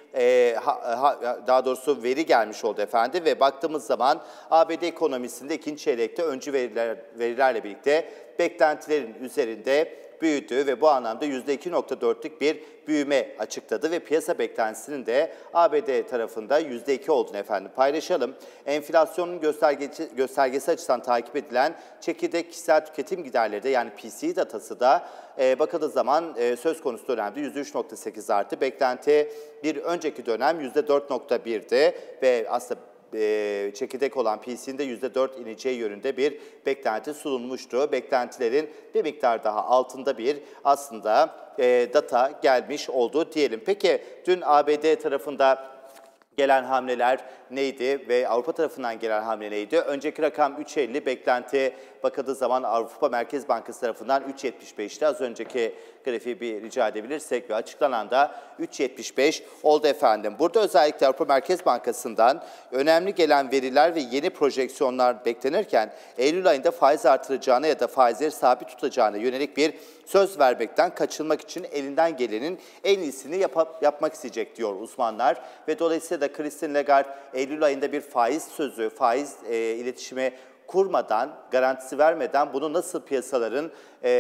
daha doğrusu veri gelmiş oldu efendim ve baktığımız zaman ABD ekonomisinde ikinci çeyrekte öncü verilerle birlikte beklentilerin üzerinde büyüdü ve bu anlamda %2.4'lük bir büyüme açıkladı ve piyasa beklentisinin de ABD tarafında %2 olduğunu efendim paylaşalım. Enflasyonun göstergesi açısından takip edilen çekirdek kişisel tüketim giderleri de yani PCE datası da bakıldığı zaman söz konusu dönemde %3.8 arttı. Beklenti bir önceki dönem %4.1'di ve aslında çekirdek olan PC'nin de %4 ineceği yönünde bir beklenti sunulmuştu. Beklentilerin bir miktar daha altında bir aslında data gelmiş oldu diyelim. Peki dün ABD tarafında gelen hamleler neydi ve Avrupa tarafından gelen hamle neydi? Önceki rakam 3.50, beklenti bakıldığı zaman Avrupa Merkez Bankası tarafından 3.75'ti. Az önceki grafiği bir rica edebilirsek ve açıklanan da 3.75 oldu efendim. Burada özellikle Avrupa Merkez Bankası'ndan önemli gelen veriler ve yeni projeksiyonlar beklenirken Eylül ayında faiz artıracağına ya da faizleri sabit tutacağına yönelik bir söz vermekten kaçınmak için elinden gelenin en iyisini yapmak isteyecek diyor uzmanlar. Ve dolayısıyla da Christine Lagarde Eylül ayında bir faiz sözü, faiz iletişimi kurmadan, garantisi vermeden bunu nasıl piyasaların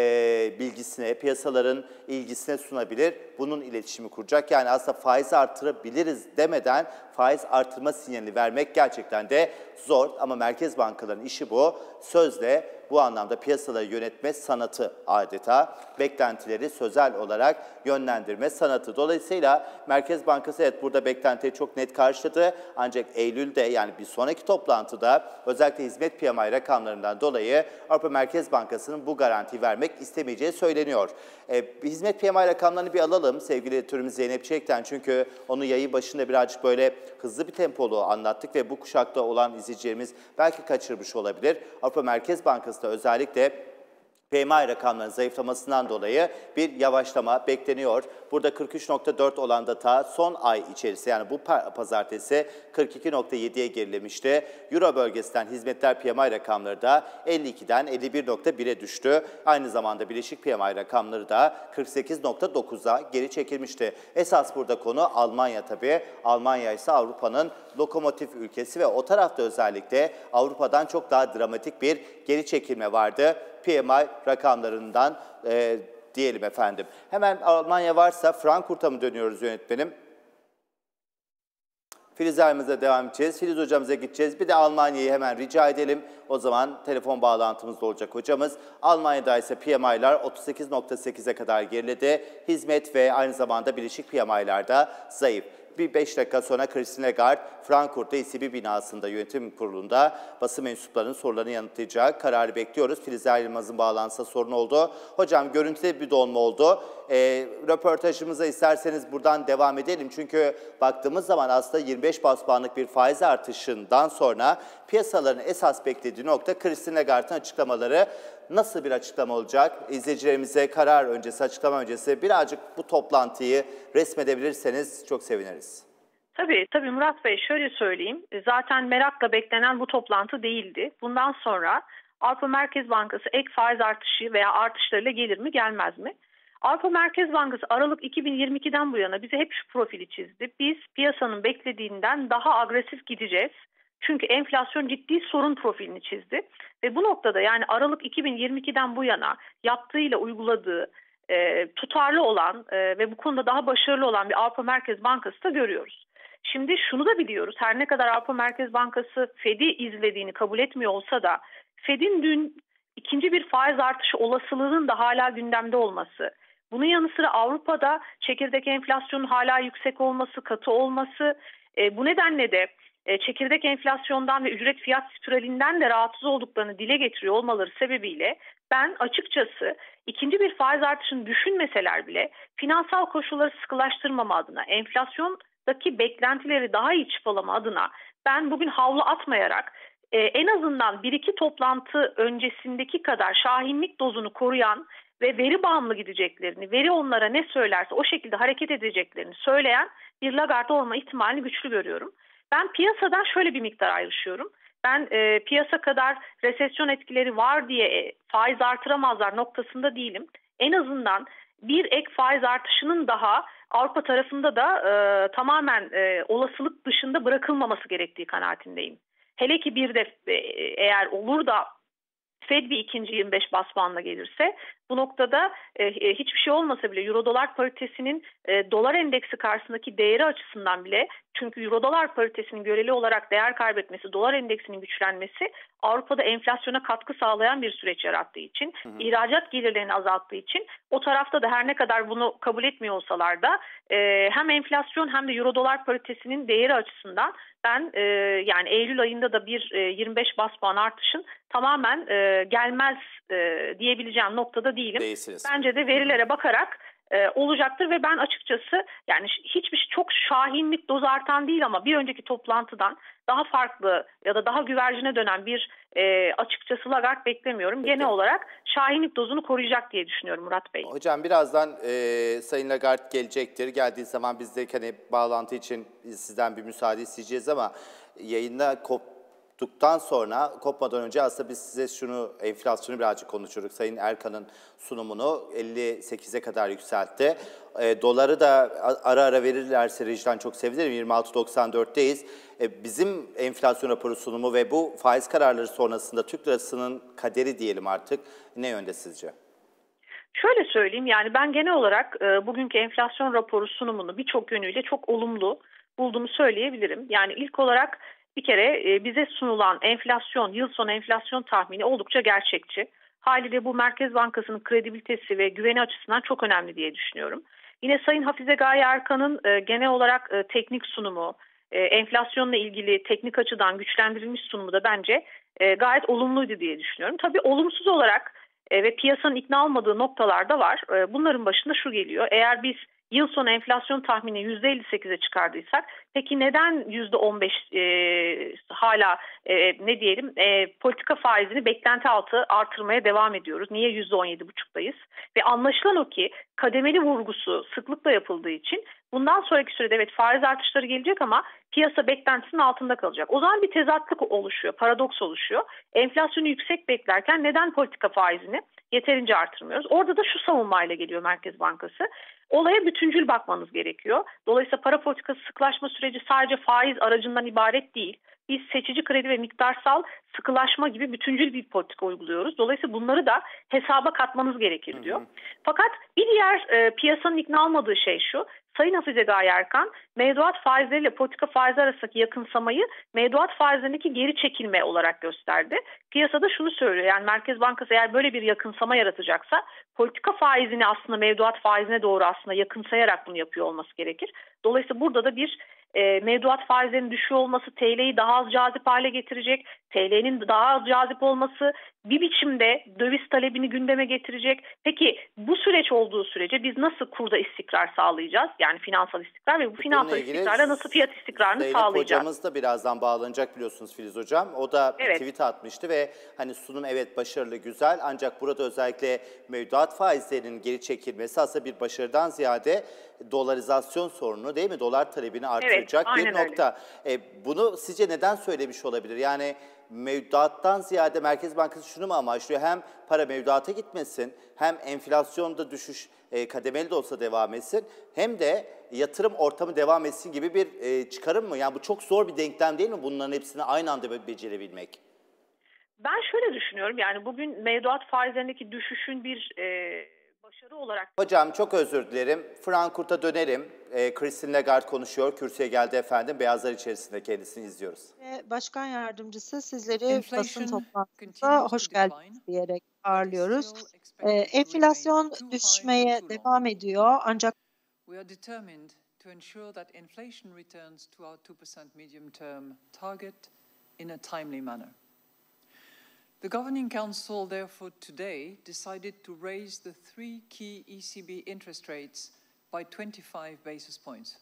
bilgisine, piyasaların ilgisine sunabilir? Bunun iletişimi kuracak. Yani aslında faizi artırabiliriz demeden faiz artırma sinyalini vermek gerçekten de zor. Ama merkez bankalarının işi bu. Sözle bu anlamda piyasaları yönetme sanatı adeta. Beklentileri sözel olarak yönlendirme sanatı. Dolayısıyla Merkez Bankası evet burada beklentiyi çok net karşıladı. Ancak Eylül'de yani bir sonraki toplantıda özellikle hizmet PMI rakamlarından dolayı Avrupa Merkez Bankası'nın bu garantiyi vermek istemeyeceği söyleniyor. Hizmet PMI rakamlarını bir alalım sevgili editörümüz Zeynep Çelik'ten. Çünkü onu yayın başında birazcık böyle hızlı bir tempolu anlattık ve bu kuşakta olan izleyicilerimiz belki kaçırmış olabilir. Avrupa Merkez Bankası'nda özellikle PMI rakamlarının zayıflamasından dolayı bir yavaşlama bekleniyor. Burada 43.4 olan data son ay içerisinde yani bu pazartesi 42.7'ye gerilemişti. Euro bölgesinden hizmetler PMI rakamları da 52'den 51.1'e düştü. Aynı zamanda Birleşik PMI rakamları da 48.9'a geri çekilmişti. Esas burada konu Almanya tabii. Almanya ise Avrupa'nın lokomotif ülkesi ve o tarafta özellikle Avrupa'dan çok daha dramatik bir geri çekilme vardı. PMI rakamlarından diyelim efendim. Hemen Almanya varsa Frankfurt'a mı dönüyoruz yönetmenim? Filiz aramıza devam edeceğiz. Filiz hocamıza gideceğiz. Bir de Almanya'yı hemen rica edelim. O zaman telefon bağlantımızda olacak hocamız. Almanya'da ise PMI'lar 38.8'e kadar geriledi. Hizmet ve aynı zamanda Birleşik PMI'larda zayıf. Bir 5 dakika sonra Christine Lagarde Frankfurt'ta ECB binasında yönetim kurulunda basın mensuplarının sorularını yanıtlayacağı kararı bekliyoruz. Filiz Yılmaz'ın bağlantısı sorun oldu. Hocam görüntüde bir donma oldu. Röportajımıza isterseniz buradan devam edelim. Çünkü baktığımız zaman aslında 25 bas puanlık bir faiz artışından sonra piyasaların esas beklediği nokta Christine Lagarde'ın açıklamaları. Nasıl bir açıklama olacak? İzleyicilerimize karar öncesi, açıklama öncesi birazcık bu toplantıyı resmedebilirseniz çok seviniriz. Tabii Murat Bey şöyle söyleyeyim. Zaten merakla beklenen bu toplantı değildi. Bundan sonra Avrupa Merkez Bankası ek faiz artışı veya artışlarıyla gelir mi gelmez mi? Avrupa Merkez Bankası Aralık 2022'den bu yana bize hep şu profili çizdi. Biz piyasanın beklediğinden daha agresif gideceğiz. Çünkü enflasyon ciddi sorun profilini çizdi. Ve bu noktada yani Aralık 2022'den bu yana yaptığıyla uyguladığı tutarlı olan ve bu konuda daha başarılı olan bir Avrupa Merkez Bankası da görüyoruz. Şimdi şunu da biliyoruz. Her ne kadar Avrupa Merkez Bankası Fed'i izlediğini kabul etmiyor olsa da Fed'in dün ikinci bir faiz artışı olasılığının da hala gündemde olması, bunun yanı sıra Avrupa'da çekirdek enflasyonun hala yüksek olması, katı olması, bu nedenle de çekirdek enflasyondan ve ücret fiyat spiralinden de rahatsız olduklarını dile getiriyor olmaları sebebiyle ben açıkçası ikinci bir faiz artışını düşünmeseler bile finansal koşulları sıkılaştırmama adına, enflasyondaki beklentileri daha iyi çıpalama adına ben bugün havlu atmayarak en azından 1-2 toplantı öncesindeki kadar şahinlik dozunu koruyan ve veri bağımlı gideceklerini, veri onlara ne söylerse o şekilde hareket edeceklerini söyleyen bir Lagarde olma ihtimalini güçlü görüyorum. Ben piyasadan şöyle bir miktar ayrışıyorum. Ben piyasa kadar resesyon etkileri var diye faiz artıramazlar noktasında değilim. en azından bir ek faiz artışının daha Avrupa tarafında da tamamen olasılık dışında bırakılmaması gerektiği kanaatindeyim. Hele ki bir de eğer olur da Fed bir ikinci 25 bas puanla gelirse bu noktada hiçbir şey olmasa bile Euro-dolar paritesinin dolar endeksi karşısındaki değeri açısından bile, çünkü Euro-dolar paritesinin göreli olarak değer kaybetmesi, dolar endeksinin güçlenmesi Avrupa'da enflasyona katkı sağlayan bir süreç yarattığı için, ihracat gelirlerini azalttığı için o tarafta da her ne kadar bunu kabul etmiyor olsalar da hem enflasyon hem de Euro-dolar paritesinin değeri açısından ben yani Eylül ayında da bir 25 bas puan artışın tamamen gelmez diyebileceğim noktada değilim. Değilsiniz. Bence de verilere bakarak olacaktır ve ben açıkçası yani hiçbir çok şahinlik doz artan değil ama bir önceki toplantıdan daha farklı ya da daha güvercine dönen bir açıkçası Lagarde beklemiyorum. Peki. Genel olarak şahinlik dozunu koruyacak diye düşünüyorum Murat Bey. Hocam birazdan Sayın Lagarde gelecektir. Geldiği zaman biz de hani bağlantı için sizden bir müsaade isteyeceğiz ama yayında koptuktan sonra, kopmadan önce aslında biz size şunu, enflasyonu birazcık konuşuruz. Sayın Erkan'ın sunumunu 58'e kadar yükseltti. Doları da ara ara verirlerse rejiden çok sevinirim. 26.94'teyiz. Bizim enflasyon raporu sunumu ve bu faiz kararları sonrasında Türk lirasının kaderi diyelim artık ne yönde sizce? Şöyle söyleyeyim, yani ben genel olarak bugünkü enflasyon raporu sunumunu birçok yönüyle çok olumlu bulduğumu söyleyebilirim. Yani ilk olarak bir kere bize sunulan enflasyon, yıl sonu enflasyon tahmini oldukça gerçekçi. Haliyle bu Merkez Bankası'nın kredibilitesi ve güveni açısından çok önemli diye düşünüyorum. Yine Sayın Hafize Gaye Erkan'ın genel olarak teknik sunumu, enflasyonla ilgili teknik açıdan güçlendirilmiş sunumu da bence gayet olumluydu diye düşünüyorum. Tabii olumsuz olarak ve piyasanın ikna olmadığı noktalar da var. Bunların başında şu geliyor: eğer biz yıl sonu enflasyon tahmini %58'e çıkardıysak, peki neden %15 hala ne diyelim politika faizini beklenti altı artırmaya devam ediyoruz? Niye %17,5'tayız? Ve anlaşılan o ki kademeli vurgusu sıklıkla yapıldığı için bundan sonraki sürede evet faiz artışları gelecek ama piyasa beklentisinin altında kalacak. O zaman bir tezatlık oluşuyor, paradoks oluşuyor. Enflasyonu yüksek beklerken neden politika faizini yeterince artırmıyoruz? Orada da şu savunmayla geliyor Merkez Bankası: olaya bütüncül bakmanız gerekiyor. Dolayısıyla para politikası sıkılaşma süreci sadece faiz aracından ibaret değil. Biz seçici kredi ve miktarsal sıkılaşma gibi bütüncül bir politika uyguluyoruz. Dolayısıyla bunları da hesaba katmanız gerekir diyor. Fakat bir diğer piyasanın ikna olmadığı şey şu: Sayın Hafize Gaye Erkan mevduat faizleriyle politika faizi arasındaki yakınsamayı mevduat faizlerindeki geri çekilme olarak gösterdi. Piyasada şunu söylüyor: yani Merkez Bankası eğer böyle bir yakınsama yaratacaksa politika faizini aslında mevduat faizine doğru aslında yakınsayarak bunu yapıyor olması gerekir. Dolayısıyla burada da bir mevduat faizlerinin düşüyor olması TL'yi daha az cazip hale getirecek. TL'nin daha az cazip olması bir biçimde döviz talebini gündeme getirecek. Peki bu süreç olduğu sürece biz nasıl kurda istikrar sağlayacağız? Yani finansal istikrar ve bu finansal istikrarla nasıl fiyat istikrarını sağlayacağız? Hocamız da birazdan bağlanacak biliyorsunuz Filiz Hocam. O da bir Evet. tweet atmıştı ve hani sunum evet başarılı, güzel, ancak burada özellikle mevduat faizlerinin geri çekilmesi aslında bir başarıdan ziyade dolarizasyon sorunu değil mi? Dolar talebini artıracak bir aynen nokta. Bunu sizce neden söylemiş olabilir? Yani mevduattan ziyade Merkez Bankası şunu mu amaçlıyor? Hem para mevduata gitmesin, hem enflasyonda düşüş kademeli de olsa devam etsin, hem de yatırım ortamı devam etsin gibi bir çıkarım mı? Yani bu çok zor bir denklem değil mi? Bunların hepsini aynı anda becerebilmek. Ben şöyle düşünüyorum: yani bugün mevduat faizlerindeki düşüşün bir başarı olarak... Hocam çok özür dilerim. Frankfurt'a dönelim. Christine Lagarde konuşuyor. Kürsüye geldi efendim. Beyazlar içerisinde kendisini izliyoruz. Başkan Yardımcısı, sizleri basın toplantısına hoş geldiniz diyerek ağırlıyoruz. Enflasyon düşmeye devam ediyor ancak we are determined to ensure that inflation returns to our 2% medium-term target in a timely manner. The Governing Council, therefore, today decided to raise the three key ECB interest rates by 25 basis points.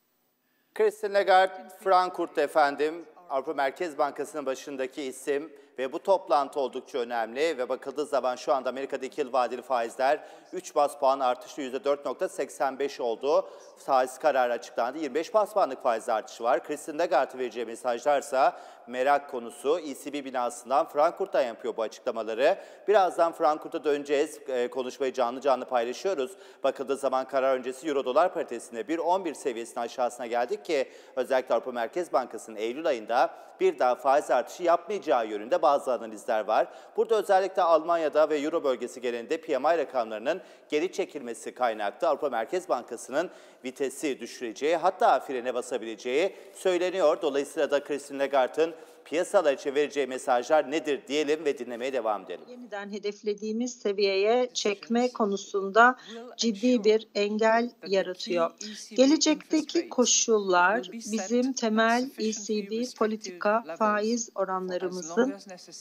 Christine Lagarde, Frankfurt'ta efendim, Avrupa Merkez Bankası'nın başındaki isim ve bu toplantı oldukça önemli ve bakıldığı zaman şu anda Amerika'da 2 yıl vadeli faizler 3 bas puan artışlı %4.85 oldu. Faiz kararı açıklandı. 25 bas puanlık faiz artışı var. Christine Lagarde'ın vereceği mesajlarsa merak konusu. ECB binasından Frankfurt'tan yapıyor bu açıklamaları. Birazdan Frankfurt'a döneceğiz. Konuşmayı canlı canlı paylaşıyoruz. Bakıldığı zaman karar öncesi Euro-Dolar paritesinde 1.11 seviyesinin aşağısına geldik ki özellikle Avrupa Merkez Bankası'nın Eylül ayında bir daha faiz artışı yapmayacağı yönünde bazı analizler var. Burada özellikle Almanya'da ve Euro bölgesi genelinde PMI rakamlarının geri çekilmesi kaynaklı Avrupa Merkez Bankası'nın vitesi düşüreceği, hatta frene basabileceği söyleniyor. Dolayısıyla da Christine Lagarde'ın piyasalar için vereceği mesajlar nedir diyelim ve dinlemeye devam edelim. Yeniden hedeflediğimiz seviyeye çekme konusunda ciddi bir engel yaratıyor. Gelecekteki koşullar bizim temel ECB politika faiz oranlarımızın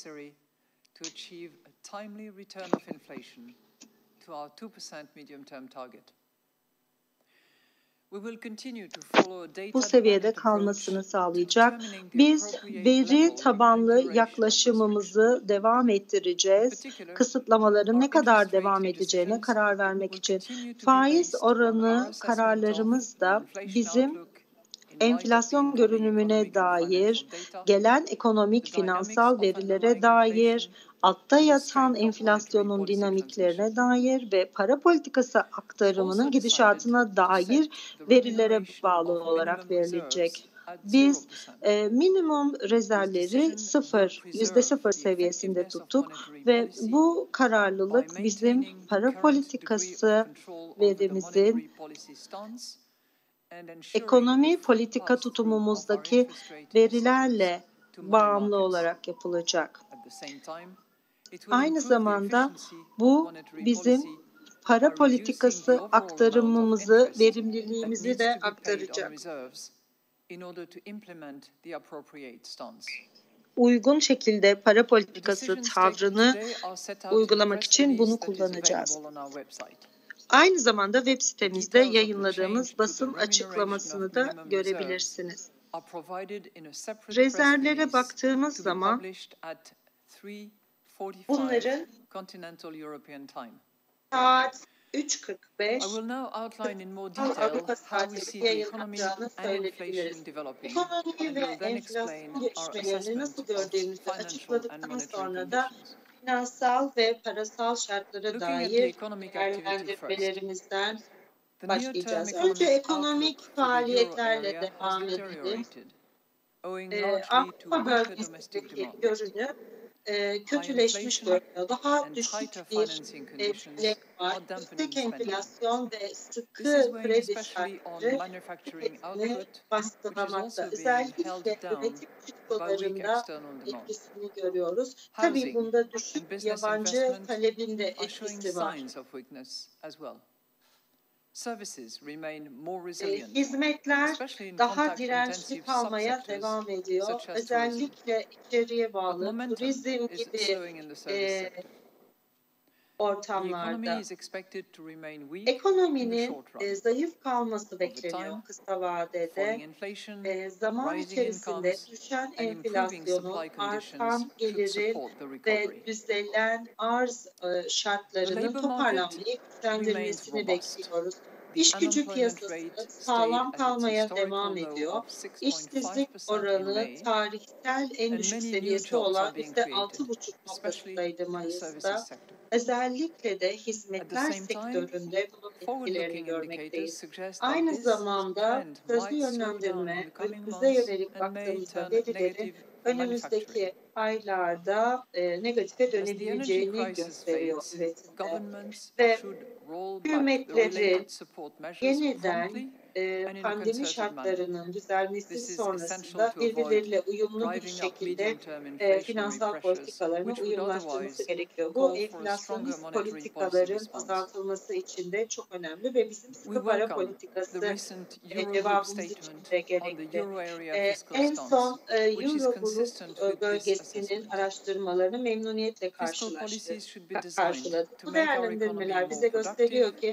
bu seviyede kalmasını sağlayacak. Biz veri tabanlı yaklaşımımızı devam ettireceğiz. Kısıtlamaların ne kadar devam edeceğine karar vermek için. Faiz oranı kararlarımız da bizim enflasyon görünümüne dair, gelen ekonomik finansal verilere dair, altta yatan enflasyonun dinamiklerine dair ve para politikası aktarımının gidişatına dair verilere bağlı olarak verilecek. Biz minimum rezervleri %0 seviyesinde tuttuk ve bu kararlılık bizim para politikası verimizin ekonomi politika tutumumuzdaki verilerle bağımlı olarak yapılacak. Aynı zamanda bu bizim para politikası aktarımımızı, verimliliğimizi de aktaracak. Uygun şekilde para politikası tavrını uygulamak için bunu kullanacağız. Aynı zamanda web sitemizde yayınladığımız basın açıklamasını da görebilirsiniz. Rezervlere baktığımız zaman bunların saat 3.45 Avrupa saatiyle yayınlanacağını söyleyebiliriz. Ekonomi ve enflasyon gelişmelerini nasıl gördüğümüzü açıkladıktan sonra da finansal ve parasal şartlara dair değerlendirmelerimizden başlayacağız. Önce ekonomik faaliyetlerle devam edelim. Avrupa bölgesindeki görünüm kötüleşmiş görünüyor. Daha düşük bir enflasyon var. Yüksek enflasyon ve sıkı kredi şartları tüketimini baskılamakta. Özellikle üretim çıktılarında etkisini görüyoruz. Tabii bunda düşük yabancı talebin de etkisi var. Hizmetler daha dirençli kalmaya devam ediyor. Özellikle içeriye bağlı turizm gibi ortamlarda ekonominin zayıf kalması bekleniyor kısa vadede. Zaman içerisinde düşen enflasyonu, artan gelirin ve düzelen arz şartlarının toparlanmayı güçlendirmesini bekliyoruz. İş gücü piyasası sağlam kalmaya devam ediyor. İşsizlik oranı tarihsel en düşük seviyesi olan %6,5 noktasındaydı Mayıs'ta. Özellikle de hizmetler sektöründe bunun etkilerini görmekteyiz. Aynı zamanda sözlü yönlendirme ve bize yönelik baktığımızda verilerin önümüzdeki aylarda negatife dönebileceğini gösteriyor üretimde. Ve hükümetlerin yeniden pandemi şartlarının düzelmesi sonrasında birbirleriyle uyumlu bir şekilde finansal politikalarını uyumlaştırması gerekiyor. Bu enflasyonist politikaların azaltılması için de çok önemli ve bizim sıkı para politikası cevabımız için de gerekli. En son Euro Grup bölgesinin araştırmalarını memnuniyetle karşıladı. Bu değerlendirmeler bize gösteriyor ki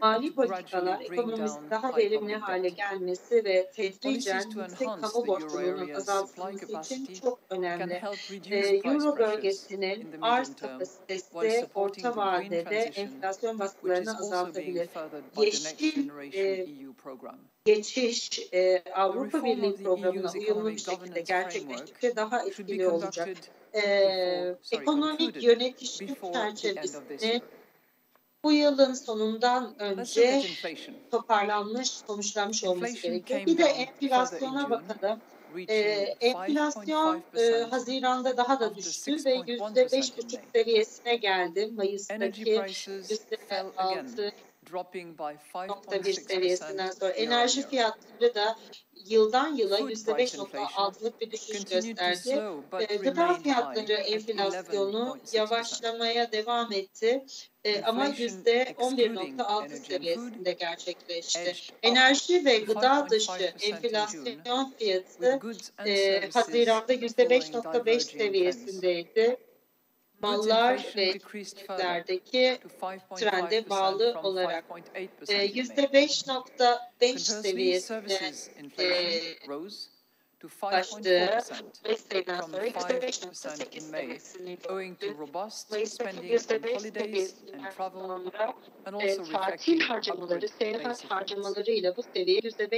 mali to gradually politikalar bring ekonomimizin down daha high verimli public hale debt. gelmesi ve tedricen Policies to yüksek enhance kamu the euro borçluluğunun area's supply azaltılması için capacity çok can önemli. help reduce price Euro pressures bölgesinin in the arz medium term while kapasitesi supporting orta the green vadede transition, enflasyon which baskılarını is also being azaltabilir. furthered by the Next Yeşil Generation EU program. geçiş The Avrupa reform Birliği of the programına EU's uyumlu economic bir şekilde governance framework gerçekleştikçe daha should be etkili olacak. conducted Ekonomik concluded yönetişim before the end of this çerçevesini year. bu yılın sonundan Let's look önce at inflation. toparlanmış, sonuçlanmış olması Inflation gerekiyor. came Bir de down further in enflasyona June, bakalım. reaching Enflasyon 5.5% Haziran'da daha da after düştü ve 6.1% in %5,5 May. seviyesine geldi. Energy Mayıs'taki prices fell again, %6,1 dropping by 5.6% seviyesinden sonra year on enerji year. fiyatları da yıldan yıla Food price inflation %5,6'lık bir düşüş continued to gösterdi. slow but Gıda remained fiyatları high at enflasyonu 11.6%. yavaşlamaya devam etti. Ama Inflation excluding %11,6 energy and food seviyesinde gerçekleşti. edged up Enerji ve to gıda dışı 5.5% in enflasyon June, fiyatı with goods and services Haziran'da following %5,5 diverging trends. seviyesindeydi. Goods Mallar inflation ve decreased further hizmetlerdeki to 5.5% trende bağlı from olarak 5.8% in May. %5,5 Conversely, seviyesine services inflation rose to ulaştı. 5.4% Mayıs ayından from sonra 5% in %5,8 May, seviyesini owing to gördü. robust Mayıs'taki spending on %5 holidays seviyesinden and travel, sonra and also tatil reflecting harcamaları, upward seyahat base effects. harcamalarıyla bu seviye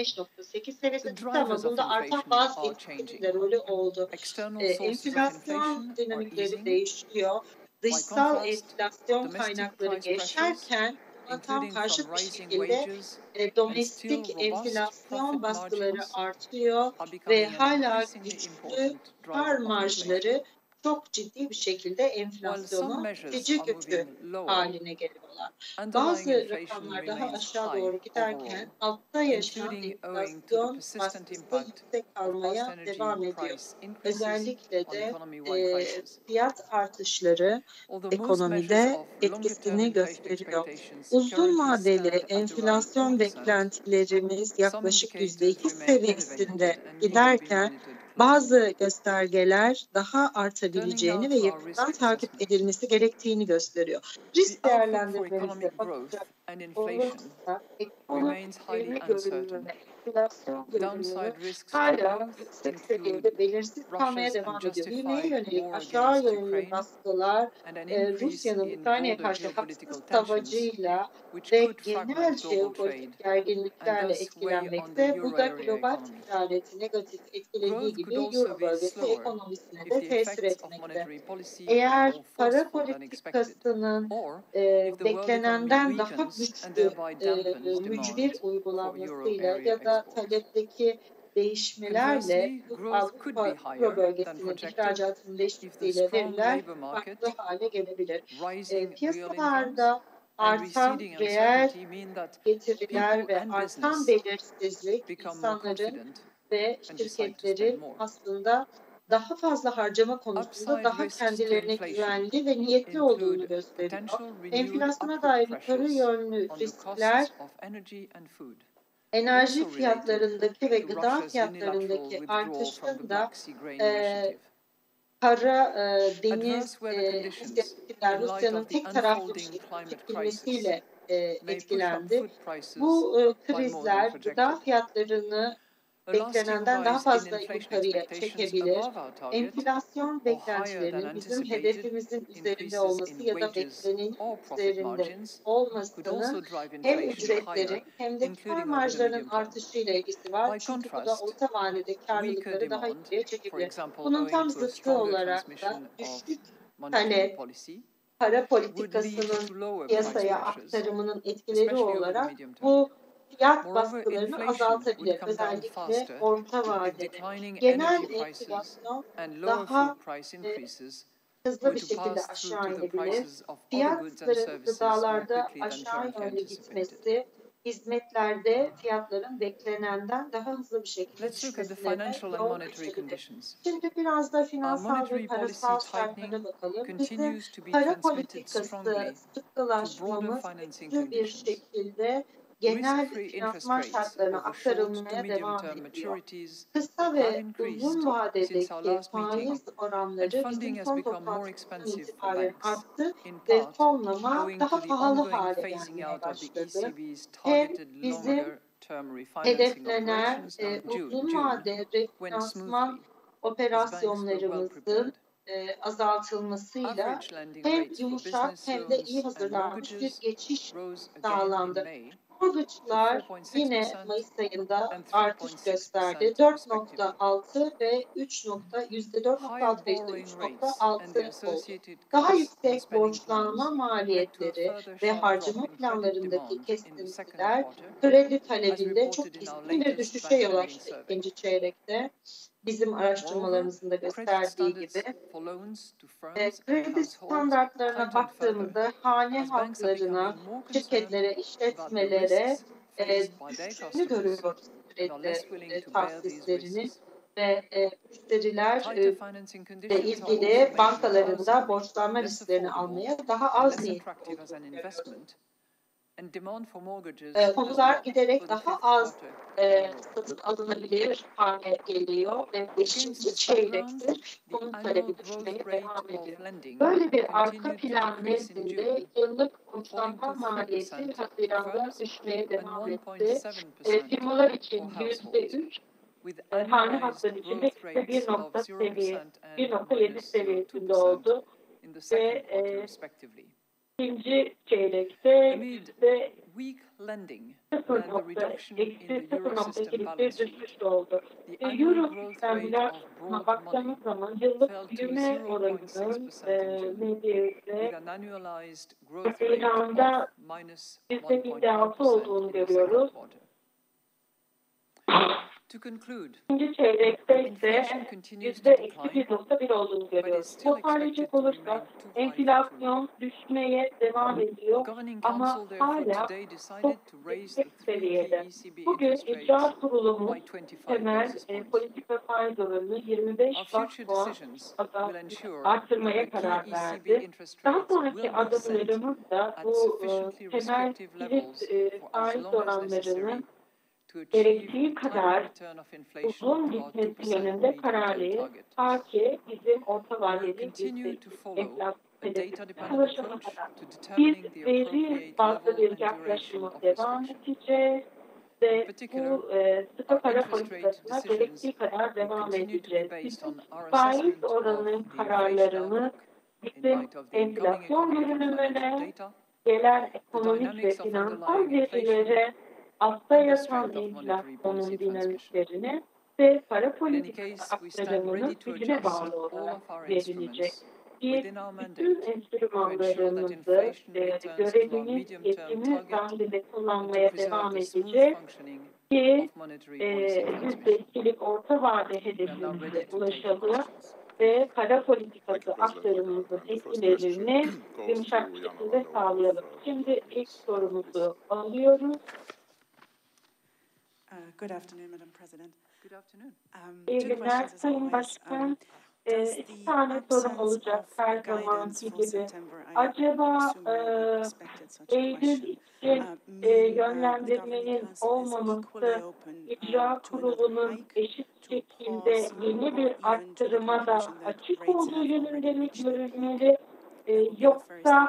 %5,8 The seviyesinde çıktı ama drivers of bunda artan inflation bazı are etkileri changing. de rolü oldu. External sources of inflation Enflasyon are dinamikleri easing. değişiyor. By Dışsal contrast, enflasyon domestic kaynakları price pressures, gevşerken tam including karşıt from bir rising şekilde wages and domestik still robust enflasyon profit baskıları margins artıyor are ve becoming an hala increasingly güçlü important kar driver of inflation. marjları çok ciddi bir şekilde While some enflasyonu measures itici are gücü moving lower, haline geliyorlar. underlying Bazı inflation rakamlar daha remains aşağı high doğru giderken overall, altta yaşanan including owing to the enflasyon persistent baskısı impact yüksek of past kalmaya energy devam ediyor. price increases Özellikle on de economy-wide prices. fiyat artışları Although most measures ekonomide of longer-term etkisini inflation gösteriyor. expectations Uzun currently vadeli stand at around enflasyon 2%, beklentilerimiz some yaklaşık indicators %2 remain seviyesinde elevated and need to be giderken monitored closely. bazı göstergeler daha Turning artabileceğini now ve to our risk yakından takip assessment. edilmesi gerektiğini gösteriyor. Risk The outlook for değerlendirmemize economic growth bakacak and inflation olursak ekonomik remains highly büyüme uncertain. görünümü, enflasyon görünümü Downside risks to hala growth yüksek include seviyede belirsiz kalmaya Russia's devam ediyor. Büyümeye unjustified yönelik war aşağı against yönlü Ukraine baskılar and an increase Rusya'nın in Ukrayna'ya broader karşı geopolitical haksız tensions, savaşıyla which ve could fragment genel global trade jeopolitik and gerginliklerle thus weigh on the etkilenmekte. Bu euro da area global economy. ticareti negatif etkilediği Growth gibi could also Euro be bölgesi slower ekonomisine if de the tesir effects of etmekte. monetary policy Eğer are more para forceful than expected, politikasının or if the world beklenenden economy daha weakens and güçlü thereby dampens mücbir demand for euro uygulanmasıyla area ya da exports. taleптeki değişmelerle Conversely, growth could be Avrupa higher Euro than bölgesinin projected ihracatının if the değişmesiyle strong veriler labor market, farklı hale gelebilir. rising real incomes, Piyasalarda and artan receding reel uncertainty mean that getiriler people ve and artan business belirsizlik become more insanların confident ve and decide to spend şirketlerin more. aslında daha fazla harcama konusunda Upside daha risks to kendilerine inflation güvenli ve niyetli olduğunu include gösteriyor. potential renewed Enflasyona upward dair yukarı pressures yönlü on the riskler costs of energy and food, enerji also related fiyatlarındaki ve to gıda Russia's unilateral fiyatlarındaki withdrawal from the artışın da Black Sea Grain e, Initiative. para, deniz, Adverse weather conditions siyasetler in light Rusya'nın of the tek taraflı bir unfolding şekilde climate crisis çekilmesiyle may push up etkilendi. food prices Bu by more krizler than gıda projected. fiyatlarını A lasting beklenenden daha rise in fazla inflation yukarıya expectations çekebilir. above our target Enflasyon or higher than beklentilerinin bizim anticipated hedefimizin üzerinde increases olması in ya da wages beklenenin or profit üzerinde margins could olmasının also drive hem inflation ücretlerin higher, hem de kar including over the marjlarının medium term. artışıyla ilgisi var. By Çünkü bu da contrast, orta vadede weaker karlılıkları daha demand, yukarıya for çekebilir. example, Bunun tam owing to a zıttı stronger olarak da transmission of düşük monetary talep, policy para would lead politikasının to lower price piyasaya pressures, aktarımının etkileri especially over the olarak medium term. bu fiyat Moreover, baskılarını inflation azaltabilir. would come down Özellikle faster orta if vadede. declining Genel energy prices enflasyon and lower daha food price increases hızlı were bir to şekilde pass through aşağı to the inebilir. prices of other goods and Fiyatların services more gıdalarda quickly than aşağı currently yönlü anticipated. gitmesi, hizmetlerde fiyatların beklenenden daha hızlı bir şekilde Let's look at the düşmesine de financial and yol monetary açabilir. conditions. Şimdi biraz da Our finansal ve monetary policy parasal tightening şartlara bakalım. Bizim continues to be para transmitted politikası strongly to broader sıkılaşmamız financing güçlü bir conditions. şekilde genel finansman şartlarına aktarılmaya devam ediyor. Kısa ve uzun vadedeki faiz oranları bizim son toplantımızdan itibaren arttı ve fonlama daha pahalı hale gelmeye başladı. Hem bizim hedeflenen uzun vade refinansman operasyonlarımızın azaltılmasıyla hem yumuşak hem de iyi hazırlanmış bir geçiş sağlandı. Mortgage'lar yine Mayıs ayında artış gösterdi. 4.6 ve %4.6 ve %3.6 oldu. Daha yüksek borçlanma maliyetleri ve harcama planlarındaki kesintiler kredi talebinde çok keskin bir düşüşe yol açtı ikinci çeyrekte. Bizim araştırmalarımızın da gösterdiği gibi. Kredi standartlarına baktığımızda hane halklarına, şirketlere, işletmelere düşüşünü görüyoruz kredi tahsislerini ve müşterilerle ilgili bankalarında borçlanma risklerini almaya daha az niyetli olduğunu konular giderek daha az satın alınabilir hale geliyor ve 5. çeyrekte bunun talebi düşmeye devam ediyor. Böyle bir arka plan nezdinde yıllık borçlanma maliyeti Haziran'da düşmeye devam etti. Firmalar için %3, hane halkları için de %1.7 seviyesinde oldu ve ikinci çeyrekte %0.2'lik bir düşüş oldu. Euro sistemler baktığımız zaman yıllık büyüme oranının neredeyse Haziran'da %56 olduğunu görüyoruz. İkinci çeyrekte ise %-1.1 olduğunu görüyoruz. Toparlayacak olursak enflasyon düşmeye devam ediyor ama hala çok yüksek seviyede. Bugün icra kurulumuz temel politik ve faiz oranını 25 bas puan arttırmaya karar verdi. Daha sonraki adımlarımız da bu temel kilit faiz oranlarını gerektiği kadar uzun gitmesi yönünde kararlıyız. Ta ki bizim orta vadeli enflasyon hedefine ulaşana kadar. Biz veri bazlı bir yaklaşıma devam edeceğiz ve bu sıkı para politikasına gerektiği kadar devam edeceğiz. Bizim faiz oranının kararlarını bizim enflasyon görünümüne, gelen ekonomik ve finansal verilere, altta yatan enflasyonun dinamiklerini ve para politikası aktarımının gücüne bağlı olarak verilecek. Biz bütün enstrümanlarımızı görevimiz, yetkimiz dahilinde kullanmaya devam edeceğiz ki %2'lik orta vade hedefimize ulaşalım ve para politikası aktarımımızın etkilerini yumuşak bir şekilde sağlayalım. Şimdi ilk sorumuzu alıyoruz. Good afternoon, Madam President. Good afternoon. İyi günler Sayın Başkan. İki tane sorum olacak her zamanki gibi. Acaba Eylül için yönlendirmenin olmaması icra kurulunun eşit şekilde yeni bir arttırıma da açık olduğu yönünde mi görülmeli? Yoksa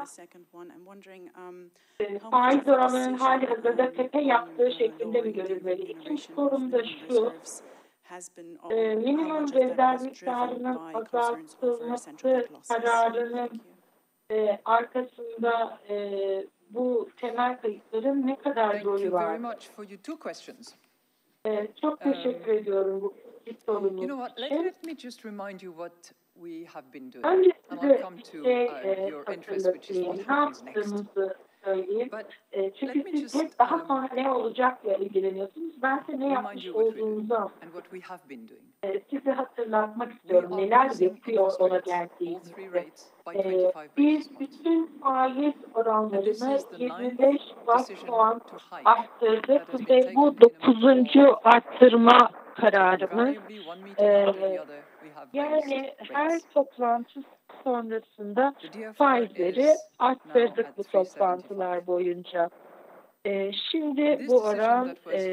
faiz oranlarının hali hazırda tepe yaptığı şeklinde mi görülmeli? İkinci sorum da şu. Minimum rezerv miktarının azaltılması kararının arkasında bu temel kayıtların ne kadar rolü var? Çok teşekkür ediyorum bu iki sorunuz için. Let me just remind you what we have been doing. Önce And I'll come to your interest, which is what happens next. Söyleyeyim. Çünkü siz hep daha sonra ne olacakla ilgileniyorsunuz. Ben size ne yapmış olduğunuzu size hatırlatmak istiyorum. Neler yapıyor olabildiğinizde. Biz bütün faiz oranlarını 25 bas puan arttırdık ve bu 9. arttırma kararımız. Yani her toplantı sonrasında faizleri arttırdık bu toplantılar boyunca. Şimdi bu oran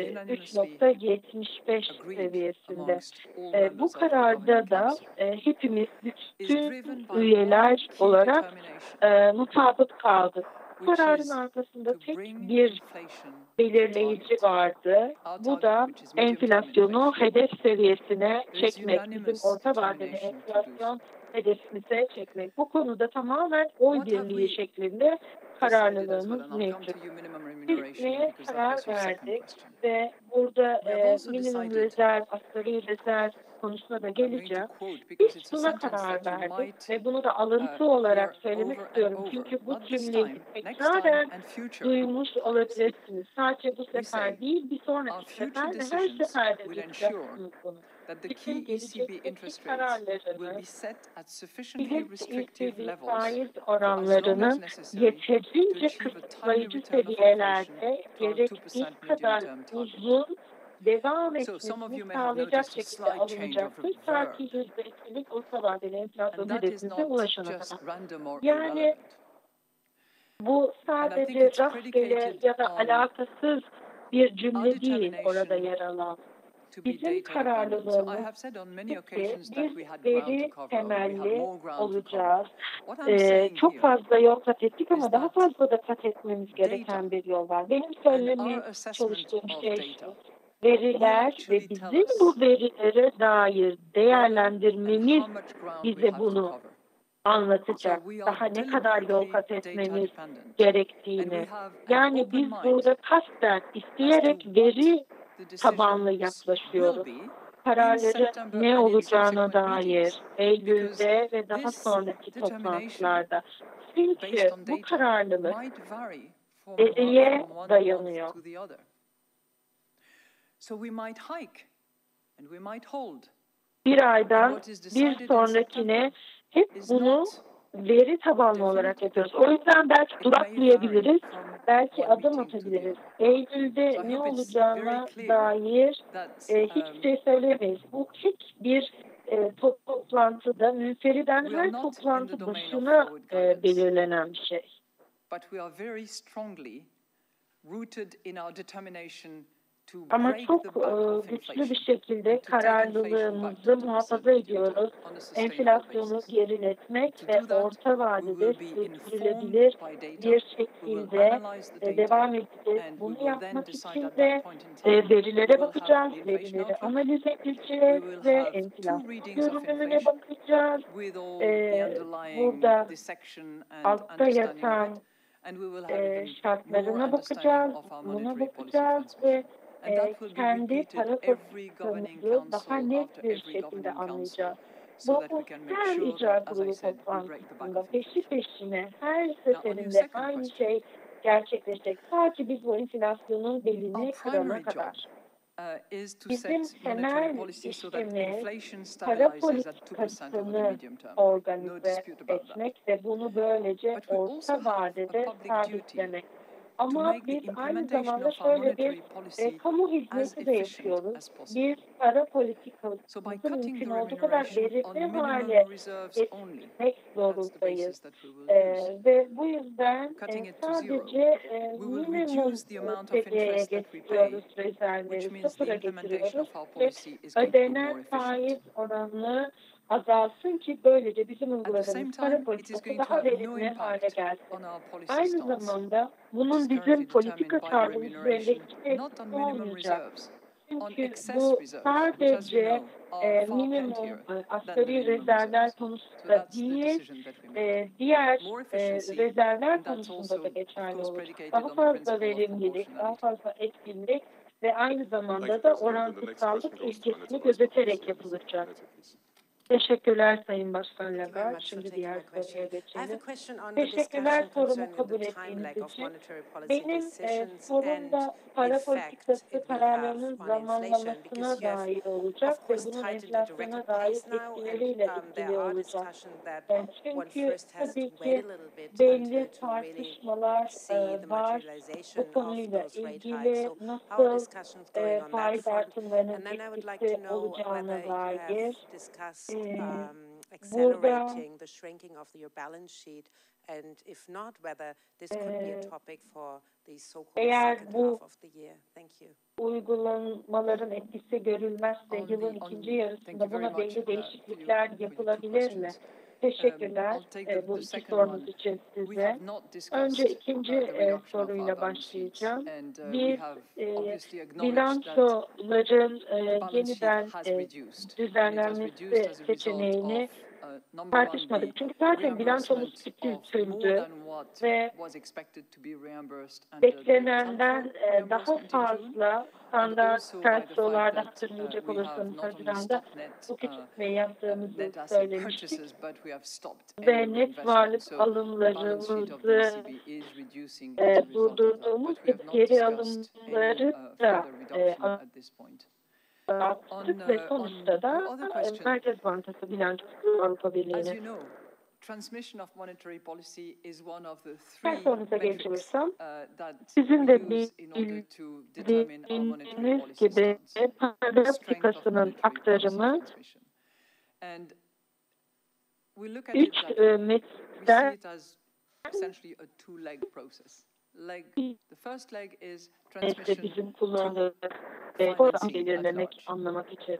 3,75 seviyesinde. Bu kararda da hepimiz bütün üyeler olarak mutabık kaldık. Bu kararın arkasında tek bir belirleyici vardı. Bu da enflasyonu hedef seviyesine çekmek. Bizim orta vadeli enflasyon hedefimize çekmek. Bu konuda tamamen oy birliği şeklinde kararlılığımız mevcut. Biz neye karar verdik ve burada minimum rezerv, asgari rezerv konusuna da geleceğim. Biz buna karar verdik ve bunu da alıntı olarak söylemek istiyorum. Çünkü bu cümleyi tekraren duymuş olabilirsiniz. Sadece bu sefer değil, bir sonraki sefer ve her seferde duyacaksınız bunu. Bütün gelecekteki kararlarını, bilinçli faiz oranlarını yeterince kısıtlayıcı seviyelerde gerektiği kadar uzun devam etmesini sağlayacak şekilde alınacaktır. Ta ki %2'lik orta vadeli enflasyon hedefimize ulaşana kadar. Yani bu sadece rastgele ya da alakasız bir cümle değil orada yer alan. Bizim kararlılığımız biz veri temelli olacağız. Çok fazla yol kat ettik ama daha fazla da kat etmemiz gereken bir yol var. Benim söylemeye çalıştığım şey şu. Veriler ve bizim bu verilere dair değerlendirmemiz bize bunu anlatacak. Daha ne kadar yol kat etmemiz gerektiğini. Yani biz burada kasten isteyerek veri tabanlı yaklaşıyoruz. Kararların ne olacağına dair Eylül'de ve daha sonraki toplantılarda. Çünkü bu kararlılık veriye dayanıyor. Bir aydan bir sonrakine hep bunu veri tabanlı olarak yapıyoruz. O yüzden belki duraklayabiliriz, belki adım atabiliriz. Eylül'de ne olacağına dair hiçbir şey söylemeyiz. Bu tek bir toplantıda münferiden her toplantı başına belirlenen bir şey. Ama çok güçlü bir şekilde kararlılığımızı muhafaza ediyoruz. Enflasyonu geriletmek ve orta vadede sürdürülebilir bir şekilde devam edeceğiz. Bunu yapmak için de verilere bakacağız, verileri analiz edeceğiz ve enflasyon görünümüne bakacağız. Burada altta yatan şartlarına bakacağız, buna bakacağız ve kendi para politikamızı daha net bir şekilde anlayacağız. Bu her icra kurulu toplantısında peşi peşine her seferinde aynı şey gerçekleşecek. Sadece biz bu enflasyonun belini kırana kadar. Bizim temel işimiz para politikasını organize etmek ve bunu böylece orta vadede sabitlemek. Ama biz aynı zamanda şöyle bir kamu hizmeti de yapıyoruz. Biz para politikamızı mümkün olduğu kadar verimli hale getirmek zorundayız. Ve bu yüzden sadece minimum seviyeye getiriyoruz rezervleri, sıfıra getiriyoruz ve ödenen faiz oranını azalsın ki böylece bizim uyguladığımız para politikası daha verimli hale gelsin. Aynı zamanda bunun bizim politika tarzımız üzerindeki etkisi olmayacak. Çünkü bu sadece minimum asgari rezervler konusunda değil, diğer rezervler konusunda da geçerli olacak. Daha fazla verimlilik, daha fazla etkinlik ve aynı zamanda da orantısallık ilkesini gözeterek yapılacak. Teşekkürler Sayın Başkan Lagarde. Şimdi diğer soruya geçelim. Teşekkürler sorumu kabul ettiğiniz için. Benim sorumda para politikası kararlarının zamanlamasına dair olacak ve bunun enflasyona dair etkileriyle ilgili olacak. Çünkü tabii ki belli tartışmalar var bu konuyla ilgili nasıl faiz artımlarının etkisi olacağına dair. Accelerating the shrinking of your balance sheet, and if not, whether this could be a topic for Eğer bu uygulamaların etkisi görülmezse yılın ikinci yarısında buna belli değişiklikler yapılabilir mi? Teşekkürler bu iki sorunuz için size. Önce ikinci soruyla başlayacağım. Biz bilançoların yeniden düzenlenmesi seçeneğini tartışmadık. Çünkü zaten bilançomuz küçültüldü ve beklenenden daha fazla standart tersolarda hatırlayacak olursanız Haziran'da bu küçültmeyi yaptığımızı söylemiştik. Ve net varlık alımlarımızı durdurduğumuz ve geri alımları da arttık ve sonuçta da Merkez Bankası bilançosu Avrupa Birliği'ne. Ben sorunuza geçirsem, sizin de bildiğiniz gibi para politikasının aktarımı 3 metrikten bizim kullandığımız program belirlemek, anlamak için.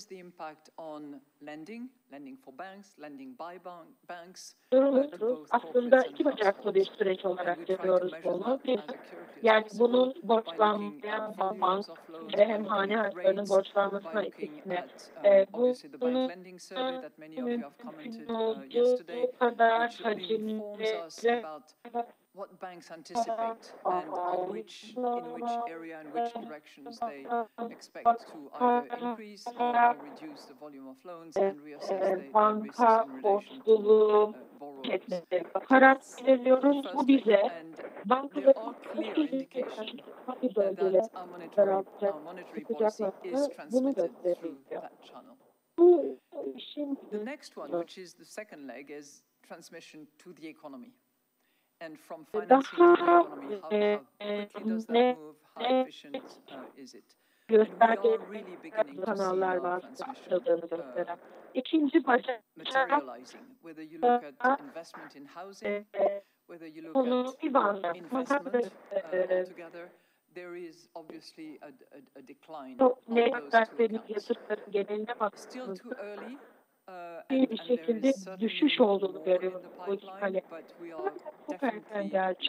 Aslında iki bacaklı bir süreç olarak görüyoruz bunu. Yani bunun borçlanmaya bank ve hem hane harçlarının borçlanmasına etkisine bunun mümkün olduğu kadar hacimli what banks anticipate and in which area and which directions they expect to either increase or reduce the volume of loans and reassess the risk in relation to borrowers. Bakarak belirliyoruz. Bu bize There are clear indications that our monetary policy is transmitted through that channel. The next one, which is the second leg, is transmission to the economy. And from financing to the economy, how quickly does that move? How efficient is it? And we are really beginning to see now transmission materializing. Whether you look at investment in housing, whether you look at investment altogether, there is obviously a decline of those two accounts. Still too early. Bir şekilde düşüş olduğunu görüyoruz politikayla. Çok erken gerçekten.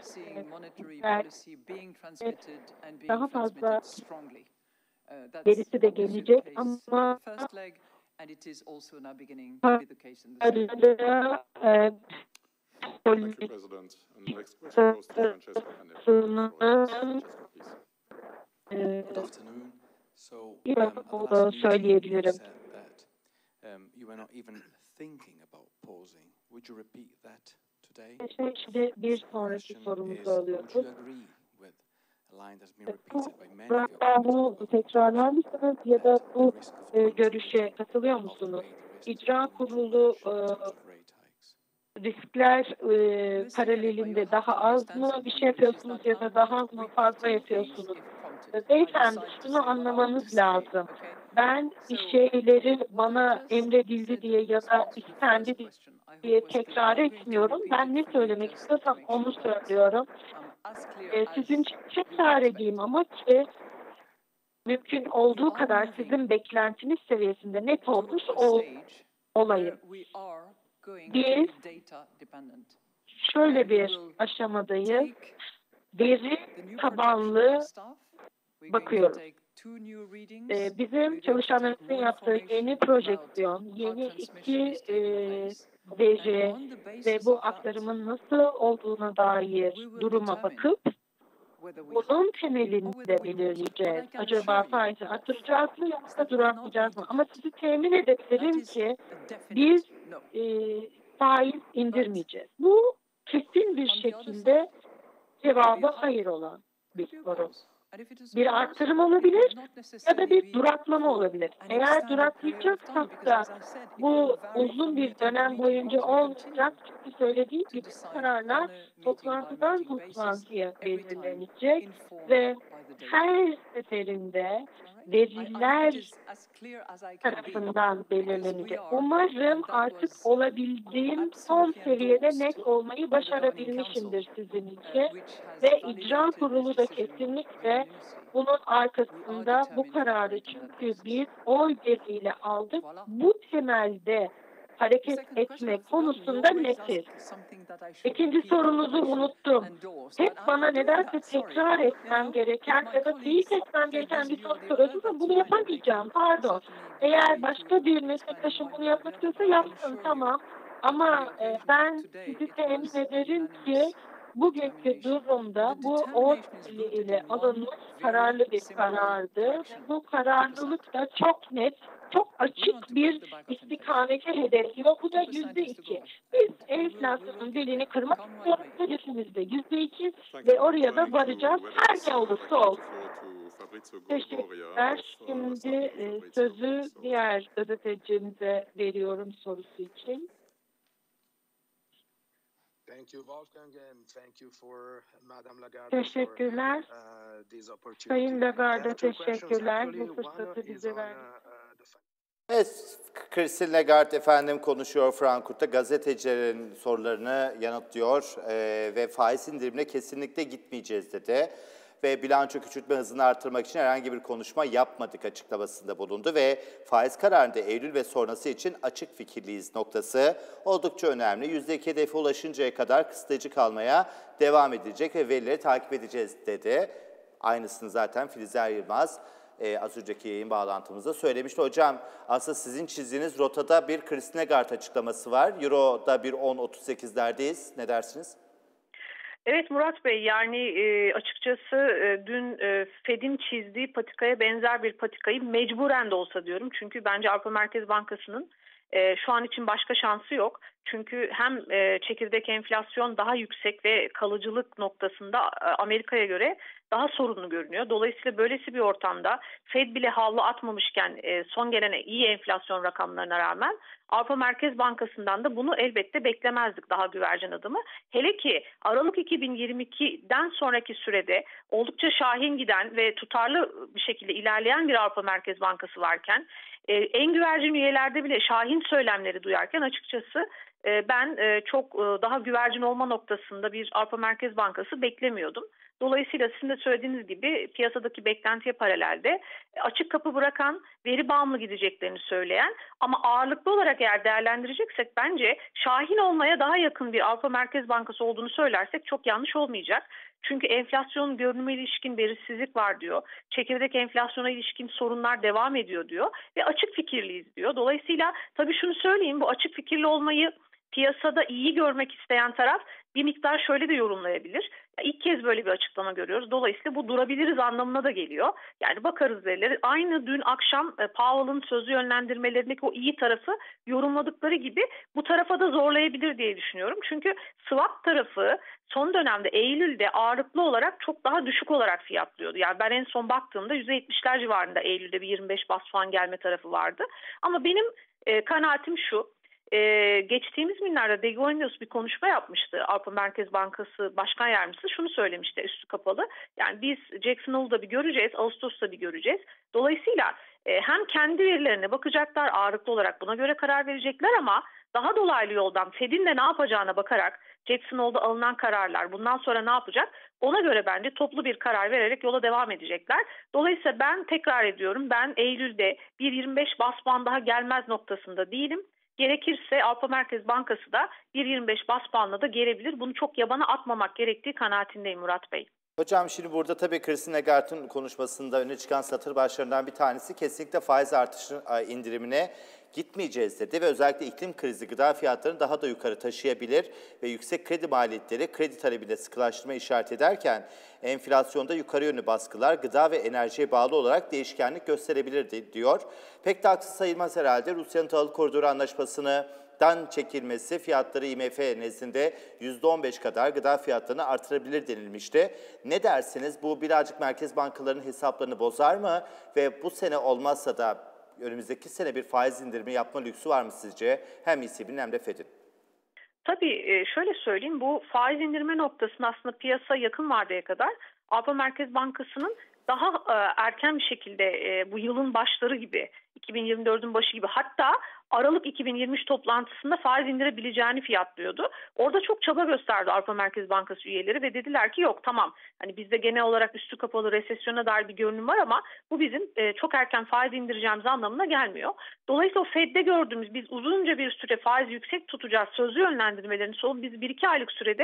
Daha fazla gerisi de gelecek ama söyleyebilirim. You were not even thinking about pausing. Would you repeat that today? Şimdi bir sonraki sorumuz oluyor. Bunu tekrarlar mısınız ya da bu görüşe katılıyor musunuz? İcra kurulu riskler paralelinde daha az mı bir şey yapıyorsunuz ya da daha mı fazla yapıyorsunuz? Beyefendi şunu anlamanız lazım. Ben bir şeyleri bana emredildi diye ya da istendi diye tekrar etmiyorum. Ben ne söylemek istiyorsam onu söylüyorum. Sizin için tekrar edeyim ama ki mümkün olduğu kadar sizin beklentiniz seviyesinde net olmuş olayım. Biz şöyle bir aşamadayız. Veri tabanlı bakıyoruz. Bizim çalışanlarımızın yaptığı yeni projeksiyon, yeni iki veri ve bu aktarımın nasıl olduğuna dair duruma bakıp bunun temelinde belirleyeceğiz. Acaba faizi artıracağız mı yoksa duraklayacağız mı? Ama sizi temin edebilirim ki biz faiz indirmeyeceğiz. Bu kesin bir şekilde cevabı hayır olan bir soru. Bir artırım olabilir ya da bir duraklama olabilir. Eğer duraklayacaksak da bu uzun bir dönem boyunca olmayacak. Çünkü söylediğim gibi kararlar toplantıdan toplantıya belirlenecek ve her seferinde veriler tarafından belirlenecek. Umarım artık olabildiğim son seviyede net olmayı başarabilmişimdir sizin için ve icra kurulu da kesinlikle bunun arkasında bu kararı, çünkü biz oy birliğiyle aldık. Bu temelde hareket etme konusunda netiz. İkinci sorunuzu unuttum. Hep bana nedense tekrar etmem gereken ya da teyit etmem gereken bir soru soruyorsunuz ama bunu yapamayacağım. Pardon. Eğer başka bir meslektaşım bunu yapmak istiyorsa yapsın, tamam. Ama ben sizi temin ederim ki bugünkü durumda bu oy ile alınmış kararlı bir karardı. Ve bu kararlılık da çok net, çok açık bir istikamete hedefliyor. Bu da %2. Biz enflasyonun belini kırmak istiyoruz. Hedefimiz de %2 ve oraya da varacağız her ne olursa olsun. Teşekkürler. Şimdi sözü diğer gazetecimize veriyorum sorusu için. Teşekkürler. Sayın Lagarde, teşekkürler. Bu fırsatı bize verdiniz. Evet, Christine Lagarde efendim konuşuyor Frankfurt'ta. Gazetecilerin sorularını yanıtlıyor ve faiz indirimine kesinlikle gitmeyeceğiz dedi. Ve bilanço küçültme hızını artırmak için herhangi bir konuşma yapmadık açıklamasında bulundu ve faiz kararında Eylül ve sonrası için açık fikirliyiz noktası oldukça önemli. %2 hedefe ulaşıncaya kadar kısıtlayıcı kalmaya devam edilecek ve verileri takip edeceğiz dedi. Aynısını zaten Filiz Yılmaz az önceki yayın bağlantımızda söylemişti. Hocam aslında sizin çizdiğiniz rotada bir Christine Lagarde açıklaması var. Euro'da bir 10.38'lerdeyiz. Ne dersiniz? Evet Murat Bey, yani açıkçası dün Fed'in çizdiği patikaya benzer bir patikayı mecburen de olsa diyorum. Çünkü bence Avrupa Merkez Bankası'nın şu an için başka şansı yok. Çünkü hem çekirdek enflasyon daha yüksek ve kalıcılık noktasında Amerika'ya göre daha sorunlu görünüyor. Dolayısıyla böylesi bir ortamda Fed bile havlu atmamışken son gelen iyi enflasyon rakamlarına rağmen Avrupa Merkez Bankası'ndan da bunu elbette beklemezdik, daha güvercin adımı. Hele ki Aralık 2022'den sonraki sürede oldukça şahin giden ve tutarlı bir şekilde ilerleyen bir Avrupa Merkez Bankası varken en güvercin üyelerde bile şahin söylemleri duyarken açıkçası ben çok daha güvercin olma noktasında bir Avrupa Merkez Bankası beklemiyordum. Dolayısıyla sizin de söylediğiniz gibi piyasadaki beklentiye paralelde açık kapı bırakan, veri bağımlı gideceklerini söyleyen ama ağırlıklı olarak eğer değerlendireceksek bence şahin olmaya daha yakın bir Avrupa Merkez Bankası olduğunu söylersek çok yanlış olmayacak. Çünkü enflasyonun görünüme ilişkin belirsizlik var diyor. Çekirdek enflasyona ilişkin sorunlar devam ediyor diyor ve açık fikirliyiz diyor. Dolayısıyla tabii şunu söyleyeyim, bu açık fikirli olmayı piyasada iyi görmek isteyen taraf bir miktar şöyle de yorumlayabilir. İlk kez böyle bir açıklama görüyoruz. Dolayısıyla bu durabiliriz anlamına da geliyor. Yani bakarız verileri. Aynı dün akşam Powell'ın sözlü yönlendirmelerindeki o iyi tarafı yorumladıkları gibi bu tarafa da zorlayabilir diye düşünüyorum. Çünkü swap tarafı son dönemde Eylül'de ağırlıklı olarak çok daha düşük olarak fiyatlıyordu. Yani ben en son baktığımda %70'ler civarında Eylül'de bir 25 bas puan gelme tarafı vardı. Ama benim kanaatim şu. Geçtiğimiz günlerde De Guindos bir konuşma yapmıştı. Avrupa Merkez Bankası Başkan Yardımcısı şunu söylemişti üstü kapalı. Yani biz Jackson Hole'da bir göreceğiz, Ağustos'ta bir göreceğiz. Dolayısıyla hem kendi verilerine bakacaklar, ağırlıklı olarak buna göre karar verecekler ama daha dolaylı yoldan Fed'in de ne yapacağına bakarak Jackson Hole'da alınan kararlar bundan sonra ne yapacak? Ona göre bence toplu bir karar vererek yola devam edecekler. Dolayısıyla ben tekrar ediyorum, ben Eylül'de bir 25 bas puan daha gelmez noktasında değilim. Gerekirse Avrupa Merkez Bankası da 1.25 bas puanla da gelebilir. Bunu çok yabana atmamak gerektiği kanaatindeyim Murat Bey. Hocam şimdi burada tabii Christine Lagarde'ın konuşmasında öne çıkan satır başlarından bir tanesi kesinlikle faiz artışı indirimine gitmeyeceğiz dedi ve özellikle iklim krizi gıda fiyatlarını daha da yukarı taşıyabilir ve yüksek kredi maliyetleri kredi talebinde sıkılaştırma işaret ederken enflasyonda yukarı yönlü baskılar gıda ve enerjiye bağlı olarak değişkenlik gösterebilir diyor. Pek de haksız sayılmaz herhalde. Rusya'nın tahıl koridoru anlaşmasından çekilmesi fiyatları IMF nezdinde %15 kadar gıda fiyatlarını artırabilir denilmişti. Ne dersiniz? Bu birazcık merkez bankalarının hesaplarını bozar mı? Ve bu sene olmazsa da önümüzdeki sene bir faiz indirimi yapma lüksü var mı sizce? Hem ECB'nin hem de Fed'in. Tabii şöyle söyleyeyim, bu faiz indirme noktasında aslında piyasa yakın vadeye kadar Avrupa Merkez Bankası'nın daha erken bir şekilde bu yılın başları gibi, 2024'ün başı gibi, hatta Aralık 2023 toplantısında faiz indirebileceğini fiyatlıyordu. Orada çok çaba gösterdi Avrupa Merkez Bankası üyeleri ve dediler ki yok tamam, hani bizde genel olarak üstü kapalı resesyona dair bir görünüm var ama bu bizim çok erken faiz indireceğimiz anlamına gelmiyor. Dolayısıyla o Fed'de gördüğümüz biz uzunca bir süre faiz yüksek tutacağız sözlü yönlendirmelerini son biz 1-2 aylık sürede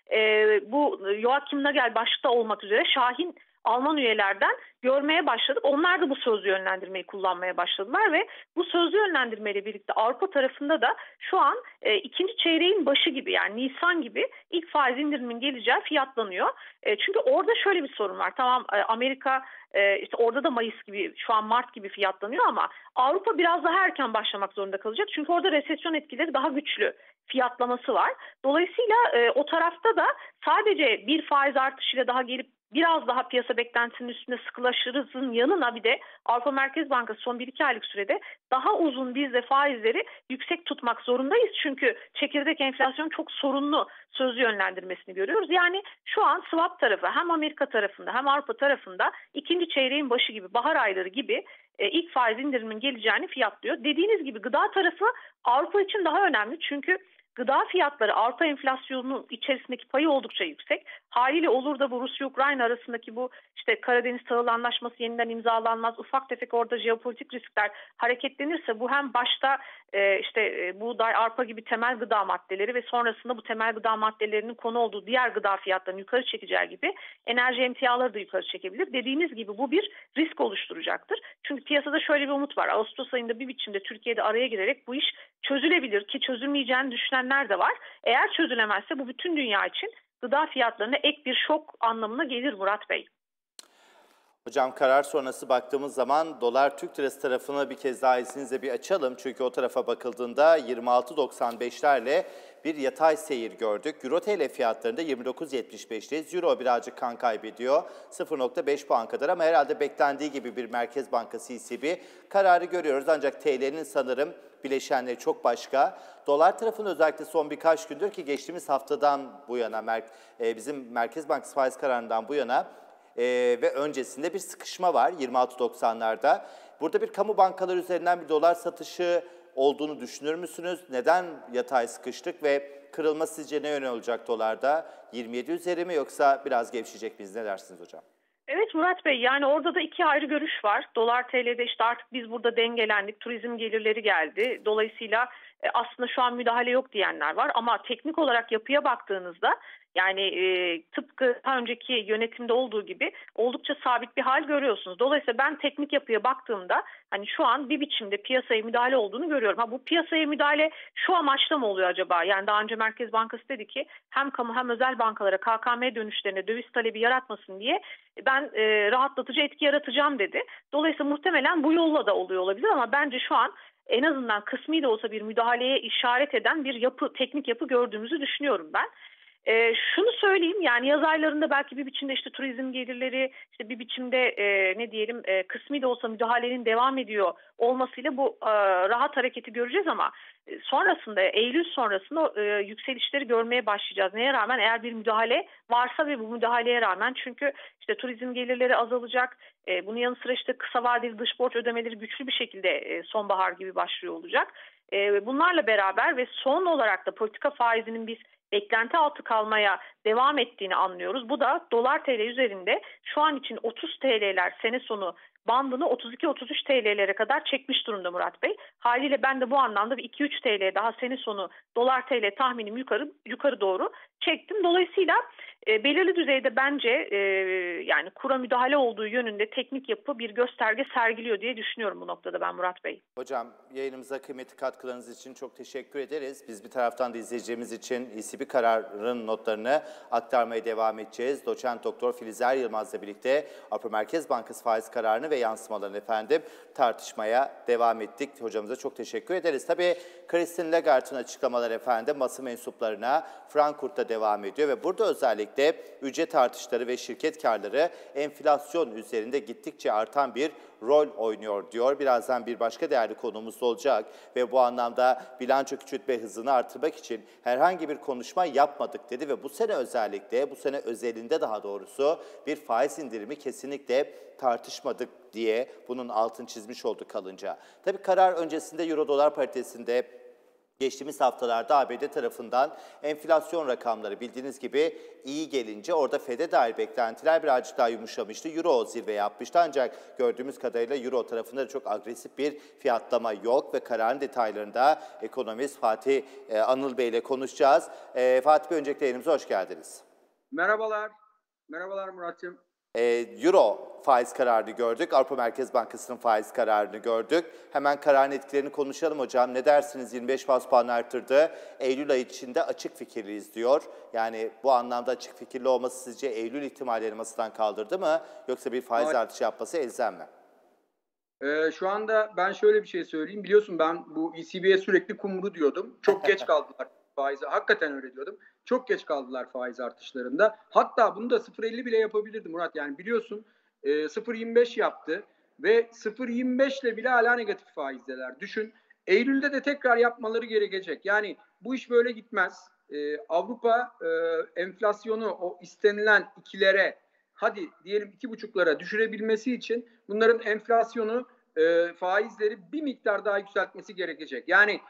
bu Joachim Nagel başta olmak üzere Şahin Alman üyelerden görmeye başladık. Onlar da bu sözlü yönlendirmeyi kullanmaya başladılar ve bu sözlü yönlendirmeyle birlikte Avrupa tarafında da şu an ikinci çeyreğin başı gibi, yani Nisan gibi ilk faiz indiriminin geleceği fiyatlanıyor. Çünkü orada şöyle bir sorun var. Tamam, Amerika işte orada da Mayıs gibi, şu an Mart gibi fiyatlanıyor ama Avrupa biraz daha erken başlamak zorunda kalacak. Çünkü orada resesyon etkileri daha güçlü fiyatlaması var. Dolayısıyla o tarafta da sadece bir faiz artışıyla daha gelip biraz daha piyasa beklentisinin üstünde sıkılaşırızın yanına bir de Avrupa Merkez Bankası son 1-2 aylık sürede daha uzun biz de faizleri yüksek tutmak zorundayız. Çünkü çekirdek enflasyon çok sorunlu sözlü yönlendirmesini görüyoruz. Yani şu an swap tarafı hem Amerika tarafında hem Avrupa tarafında ikinci çeyreğin başı gibi, bahar ayları gibi ilk faiz indiriminin geleceğini fiyatlıyor. Dediğiniz gibi gıda tarafı Avrupa için daha önemli çünkü gıda fiyatları Avrupa enflasyonunun içerisindeki payı oldukça yüksek. Haliyle olur da bu Rusya-Ukrayna arasındaki bu işte Karadeniz Tahıl Anlaşması yeniden imzalanmaz, ufak tefek orada jeopolitik riskler hareketlenirse bu hem başta buğday, arpa gibi temel gıda maddeleri ve sonrasında bu temel gıda maddelerinin konu olduğu diğer gıda fiyatlarını yukarı çekeceği gibi enerji emtiaları da yukarı çekebilir. Dediğiniz gibi bu bir risk oluşturacaktır. Çünkü piyasada şöyle bir umut var. Ağustos ayında bir biçimde Türkiye'de araya girerek bu iş çözülebilir ki çözülmeyeceğini düşünenler de var. Eğer çözülemezse bu bütün dünya için gıda fiyatlarına ek bir şok anlamına gelir Murat Bey. Hocam karar sonrası baktığımız zaman dolar Türk lirası tarafını bir kez daha izninizle bir açalım. Çünkü o tarafa bakıldığında 26.95'lerle bir yatay seyir gördük. Euro TL fiyatlarında 29.75'teyiz. Euro birazcık kan kaybediyor. 0.5 puan kadar ama herhalde beklendiği gibi bir Merkez Bankası ECB kararı görüyoruz. Ancak TL'nin sanırım bileşenleri çok başka. Dolar tarafında özellikle son birkaç gündür ki geçtiğimiz haftadan bu yana bizim Merkez Bankası faiz kararından bu yana ve öncesinde bir sıkışma var 26.90'larda. Burada bir kamu bankaları üzerinden bir dolar satışı olduğunu düşünür müsünüz? Neden yatay sıkıştık ve kırılma sizce ne yöne olacak dolarda? 27 üzeri mi yoksa biraz gevşeyecek miyiz? Ne dersiniz hocam? Evet Murat Bey, yani orada da iki ayrı görüş var. Dolar TL'de işte artık biz burada dengelendik, turizm gelirleri geldi. Dolayısıyla aslında şu an müdahale yok diyenler var. Ama teknik olarak yapıya baktığınızda yani tıpkı daha önceki yönetimde olduğu gibi oldukça sabit bir hal görüyorsunuz. Dolayısıyla ben teknik yapıya baktığımda hani şu an bir biçimde piyasaya müdahale olduğunu görüyorum. Ha, bu piyasaya müdahale şu amaçla mı oluyor acaba? Yani daha önce Merkez Bankası dedi ki hem kamu hem özel bankalara KKM dönüşlerine döviz talebi yaratmasın diye ben rahatlatıcı etki yaratacağım dedi. Dolayısıyla muhtemelen bu yolla da oluyor olabilir ama bence şu an en azından kısmi de olsa bir müdahaleye işaret eden bir yapı, teknik yapı gördüğümüzü düşünüyorum ben. Şunu söyleyeyim, yani yaz aylarında belki bir biçimde işte turizm gelirleri, işte bir biçimde kısmi de olsa müdahalenin devam ediyor olmasıyla bu rahat hareketi göreceğiz ama sonrasında Eylül sonrasında yükselişleri görmeye başlayacağız. Neye rağmen? Eğer bir müdahale varsa ve bu müdahaleye rağmen, çünkü işte turizm gelirleri azalacak. Bunun yanı sıra işte kısa vadeli dış borç ödemeleri güçlü bir şekilde sonbahar gibi başlıyor olacak. Bunlarla beraber ve son olarak da politika faizinin biz beklenti altı kalmaya devam ettiğini anlıyoruz. Bu da dolar TL üzerinde şu an için 30 TL'ler sene sonu bandını 32-33 TL'lere kadar çekmiş durumda Murat Bey. Haliyle ben de bu anlamda bir 2-3 TL daha sene sonu dolar TL tahminim yukarı doğru çektim. Dolayısıyla belirli düzeyde bence yani kura müdahale olduğu yönünde teknik yapı bir gösterge sergiliyor diye düşünüyorum bu noktada ben Murat Bey. Hocam yayınımıza kıymetli katkılarınız için çok teşekkür ederiz. Biz bir taraftan da izleyeceğimiz için ECB kararının notlarını aktarmaya devam edeceğiz. Doçent Doktor Filiz Er Yılmaz'la birlikte Avrupa Merkez Bankası faiz kararını ve yansımalarını efendim tartışmaya devam ettik. Hocamıza çok teşekkür ederiz. Tabii Christine Lagarde'ın açıklamaları efendim basın mensuplarına Frankfurt'ta devam ediyor ve burada özellikle özellikle ücret artışları ve şirket karları enflasyon üzerinde gittikçe artan bir rol oynuyor diyor. Birazdan bir başka değerli konuğumuz olacak ve bu anlamda bilanço küçültme hızını artırmak için herhangi bir konuşma yapmadık dedi ve bu sene özellikle, bu sene özelinde daha doğrusu bir faiz indirimi kesinlikle tartışmadık diye bunun altını çizmiş oldu kalınca. Tabii karar öncesinde Euro-Dolar paritesinde geçtiğimiz haftalarda ABD tarafından enflasyon rakamları bildiğiniz gibi iyi gelince orada FED'e dair beklentiler birazcık daha yumuşamıştı. Euro zirve yapmıştı ancak gördüğümüz kadarıyla Euro tarafında da çok agresif bir fiyatlama yok ve kararın detaylarında ekonomist Fatih Anıl Bey ile konuşacağız. Fatih Bey, öncelikle yayınımıza hoş geldiniz. Merhabalar. Merhabalar Murat'cığım. Euro faiz kararını gördük. Avrupa Merkez Bankası'nın faiz kararını gördük. Hemen kararın etkilerini konuşalım hocam. Ne dersiniz? 25 baz puan arttırdı. Eylül ayı içinde açık fikirliyiz diyor. Yani bu anlamda açık fikirli olması sizce Eylül ihtimallerini masadan kaldırdı mı? Yoksa bir faiz artışı yapması elzem mi? Şu anda ben şöyle bir şey söyleyeyim. Biliyorsun ben bu ECB'ye sürekli kumru diyordum. Çok geç kaldılar faize. Hakikaten öyle diyordum. Çok geç kaldılar faiz artışlarında. Hatta bunu da 0.50 bile yapabilirdi Murat. Yani biliyorsun 0.25 yaptı ve 0.25 ile bile hala negatif faizdeler. Düşün, Eylül'de de tekrar yapmaları gerekecek. Yani bu iş böyle gitmez. Avrupa enflasyonu o istenilen 2'lere, hadi diyelim 2,5'lara düşürebilmesi için bunların enflasyonu, faizleri bir miktar daha yükseltmesi gerekecek. Yani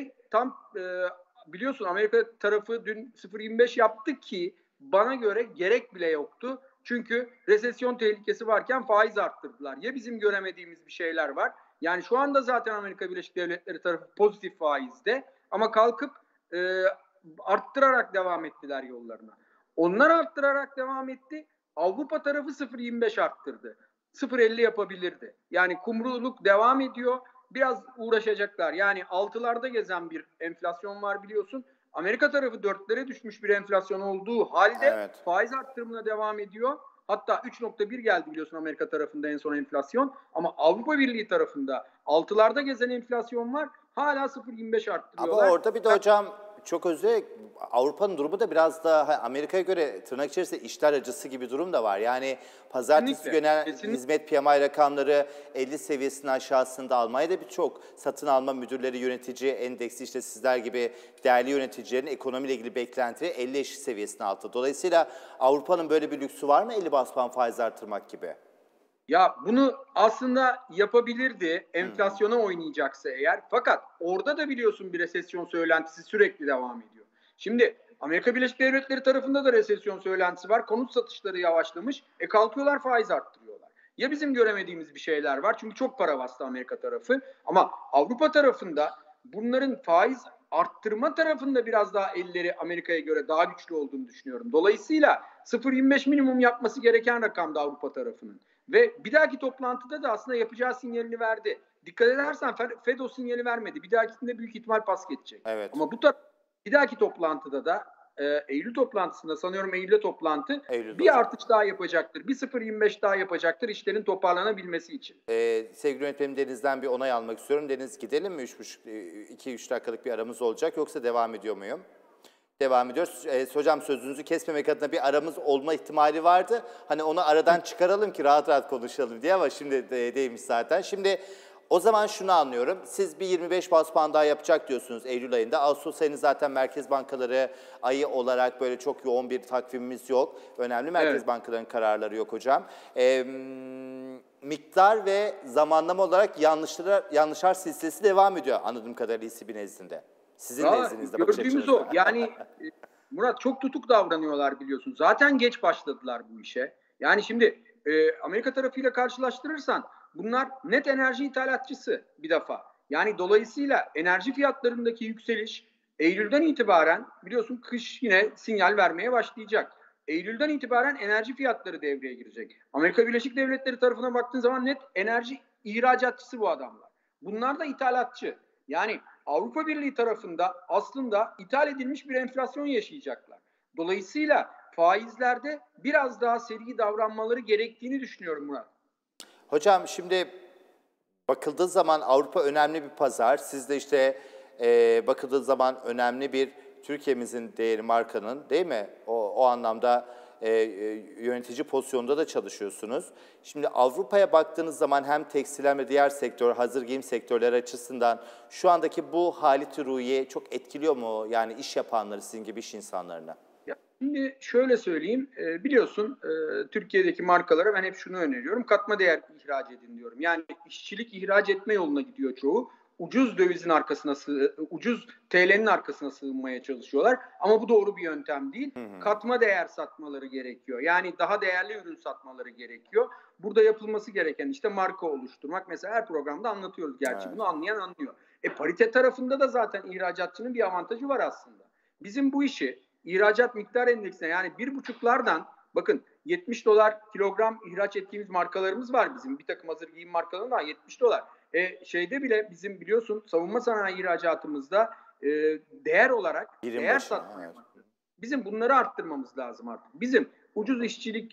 biliyorsun Amerika tarafı dün 0.25 yaptı ki bana göre gerek bile yoktu. Çünkü resesyon tehlikesi varken faiz arttırdılar. Ya bizim göremediğimiz bir şeyler var. Yani şu anda zaten Amerika Birleşik Devletleri tarafı pozitif faizde ama kalkıp arttırarak devam ettiler yollarına. Onlar arttırarak devam etti. Avrupa tarafı 0.25 arttırdı. 0.50 yapabilirdi. Yani kumruluk devam ediyor. Biraz uğraşacaklar. Yani 6'larda gezen bir enflasyon var biliyorsun. Amerika tarafı 4'lere düşmüş bir enflasyon olduğu halde faiz arttırımına devam ediyor. Hatta 3.1 geldi biliyorsun Amerika tarafında en son enflasyon. Ama Avrupa Birliği tarafında 6'larda gezen enflasyon var. Hala 0.25 arttırıyorlar. Ama orada bir de hocam çok Avrupa'nın durumu da biraz daha Amerika'ya göre tırnak içerisinde işler acısı gibi durum da var. Yani pazartesi genel hizmet PMI rakamları 50 seviyesinin aşağısında. Almanya'da birçok satın alma müdürleri, yönetici endeksi, işte sizler gibi değerli yöneticilerin ekonomiyle ilgili beklentileri 50 eşit seviyesinin altında. Dolayısıyla Avrupa'nın böyle bir lüksü var mı 50 baz puan faiz artırmak gibi? Ya bunu aslında yapabilirdi enflasyona oynayacaksa eğer. Fakat orada da biliyorsun bir resesyon söylentisi sürekli devam ediyor. Şimdi Amerika Birleşik Devletleri tarafında da resesyon söylentisi var. Konut satışları yavaşlamış. Kalkıyorlar faiz arttırıyorlar. Ya bizim göremediğimiz bir şeyler var. Çünkü çok para bastı Amerika tarafı. Ama Avrupa tarafında bunların faiz arttırma tarafında biraz daha elleri Amerika'ya göre daha güçlü olduğunu düşünüyorum. Dolayısıyla 0.25 minimum yapması gereken rakamda Avrupa tarafının. Ve bir dahaki toplantıda da aslında yapacağı sinyalini verdi. Dikkat edersen FED o sinyali vermedi. Bir dahakisinde büyük ihtimal pas geçecek. Evet. Ama bir dahaki toplantıda da Eylül toplantısında, sanıyorum Eylül'de toplantı, bir artış daha yapacaktır. Bir 0.25 daha yapacaktır işlerin toparlanabilmesi için. Sevgili yönetmenim Deniz'den bir onay almak istiyorum. Deniz, gidelim mi? 2-3 dakikalık bir aramız olacak, yoksa devam ediyor muyum? Devam ediyoruz. Hocam, sözünüzü kesmemek adına bir aramız olma ihtimali vardı. Hani onu aradan çıkaralım ki rahat rahat konuşalım diye, ama şimdi değilmiş zaten. Şimdi o zaman şunu anlıyorum. Siz bir 25 baz puan daha yapacak diyorsunuz Eylül ayında. Ağustos ayını zaten merkez bankaları ayı olarak böyle çok yoğun bir takvimimiz yok. Önemli merkez bankalarının kararları yok hocam. Miktar ve zamanlama olarak yanlışlar silsilesi devam ediyor anladığım kadarıyla ECB nezdinde. Sizin nezdinizde bakış açınızda. O. Yani Murat, çok tutuk davranıyorlar biliyorsun. Zaten geç başladılar bu işe. Yani şimdi Amerika tarafıyla karşılaştırırsan bunlar net enerji ithalatçısı bir defa. Yani dolayısıyla enerji fiyatlarındaki yükseliş Eylül'den itibaren biliyorsun kış yine sinyal vermeye başlayacak. Eylül'den itibaren enerji fiyatları devreye girecek. Amerika Birleşik Devletleri tarafına baktığın zaman net enerji ihracatçısı bu adamlar. Bunlar da ithalatçı. Yani Avrupa Birliği tarafında aslında ithal edilmiş bir enflasyon yaşayacaklar. Dolayısıyla faizlerde biraz daha seri davranmaları gerektiğini düşünüyorum Murat. Hocam, şimdi bakıldığı zaman Avrupa önemli bir pazar. Siz de işte bakıldığı zaman önemli bir Türkiye'mizin değeri markanın, değil mi? o anlamda yönetici pozisyonunda da çalışıyorsunuz. Şimdi Avrupa'ya baktığınız zaman hem tekstil hem de diğer sektör, hazır giyim sektörleri açısından şu andaki bu halit-i ruhiye çok etkiliyor mu? Yani iş yapanları, sizin gibi iş insanlarına? Şimdi şöyle söyleyeyim, biliyorsun Türkiye'deki markalara ben hep şunu öneriyorum, katma değer ihraç edin diyorum. Yani işçilik ihraç etme yoluna gidiyor çoğu. Ucuz dövizin arkasına, ucuz TL'nin arkasına sığınmaya çalışıyorlar. Ama bu doğru bir yöntem değil. Katma değer satmaları gerekiyor. Yani daha değerli ürün satmaları gerekiyor. Burada yapılması gereken işte marka oluşturmak. Mesela her programda anlatıyoruz gerçi. Evet. Bunu anlayan anlıyor. Parite tarafında da zaten ihracatçının bir avantajı var aslında. Bizim bu işi ihracat miktar endeksine, yani 1,5'lardan bakın 70 dolar kilogram ihraç ettiğimiz markalarımız var bizim. Bir takım hazır giyim markaları var, 70 dolar. Şeyde bile bizim biliyorsun savunma sanayi ihracatımızda değer olarak değer satmaya başlıyoruz. Bizim bunları arttırmamız lazım artık. Bizim ucuz işçilik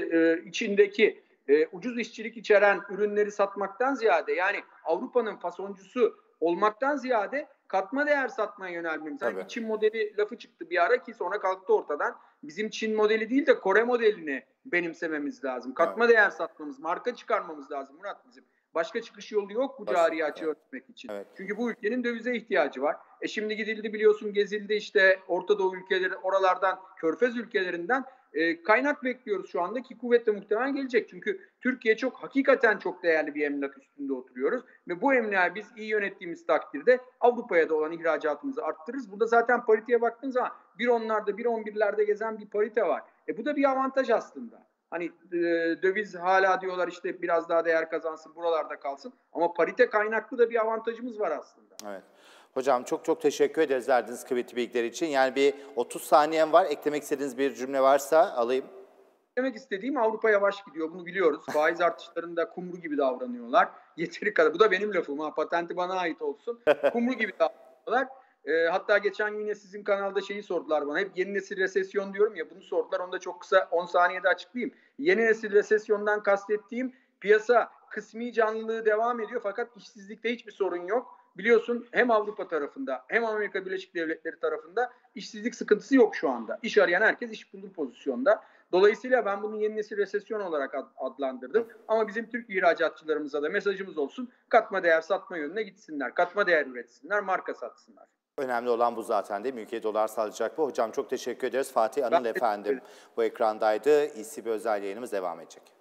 içindeki ucuz işçilik içeren ürünleri satmaktan ziyade, yani Avrupa'nın fasoncusu olmaktan ziyade katma değer satmaya yönelmemiz. Hani Çin modeli lafı çıktı bir ara ki sonra kalktı ortadan. Bizim Çin modeli değil de Kore modelini benimsememiz lazım. Katma değer satmamız, marka çıkarmamız lazım Murat bizim. Başka çıkış yolu yok bu cari açığı örtmek için. Evet. Çünkü bu ülkenin dövize ihtiyacı var. Şimdi gidildi biliyorsun, gezildi işte Orta Doğu ülkeleri, oralardan, Körfez ülkelerinden kaynak bekliyoruz şu anda ki kuvvetle muhtemelen gelecek. Çünkü Türkiye hakikaten çok değerli bir emlak üstünde oturuyoruz. Ve bu emlağı biz iyi yönettiğimiz takdirde Avrupa'ya da olan ihracatımızı arttırırız. Burada zaten pariteye baktığınız zaman 1.10'larda 1.11'lerde gezen bir parite var. Bu da bir avantaj aslında. Hani döviz hala diyorlar işte biraz daha değer kazansın, buralarda kalsın. Ama parite kaynaklı da bir avantajımız var aslında. Evet. Hocam çok teşekkür ederiz verdiğiniz kıymetli bilgiler için. Yani bir 30 saniyem var. Eklemek istediğiniz bir cümle varsa alayım. Demek istediğim, Avrupa yavaş gidiyor. Bunu biliyoruz. Faiz artışlarında kumru gibi davranıyorlar. Yeteri kadar. Bu da benim lafım ha. Patenti bana ait olsun. Kumru gibi davranıyorlar. Hatta geçen gün yine sizin kanalda şeyi sordular bana. Hep yeni nesil resesyon diyorum ya, bunu sordular. Onu da çok kısa 10 saniyede açıklayayım. Yeni nesil resesyondan kastettiğim, piyasa kısmi canlılığı devam ediyor fakat işsizlikte hiçbir sorun yok. Biliyorsun hem Avrupa tarafında hem Amerika Birleşik Devletleri tarafında işsizlik sıkıntısı yok şu anda. İş arayan herkes iş bulur pozisyonda. Dolayısıyla ben bunu yeni nesil resesyon olarak adlandırdım. Ama bizim Türk ihracatçılarımıza da mesajımız olsun. Katma değer satma yönüne gitsinler. Katma değer üretsinler, marka satsınlar. Önemli olan bu zaten değil mi? Ülkeye dolar sağlayacak bu. Hocam çok teşekkür ederiz. Fatih Anıl efendim bu ekrandaydı. ECB özel yayınımız devam edecek.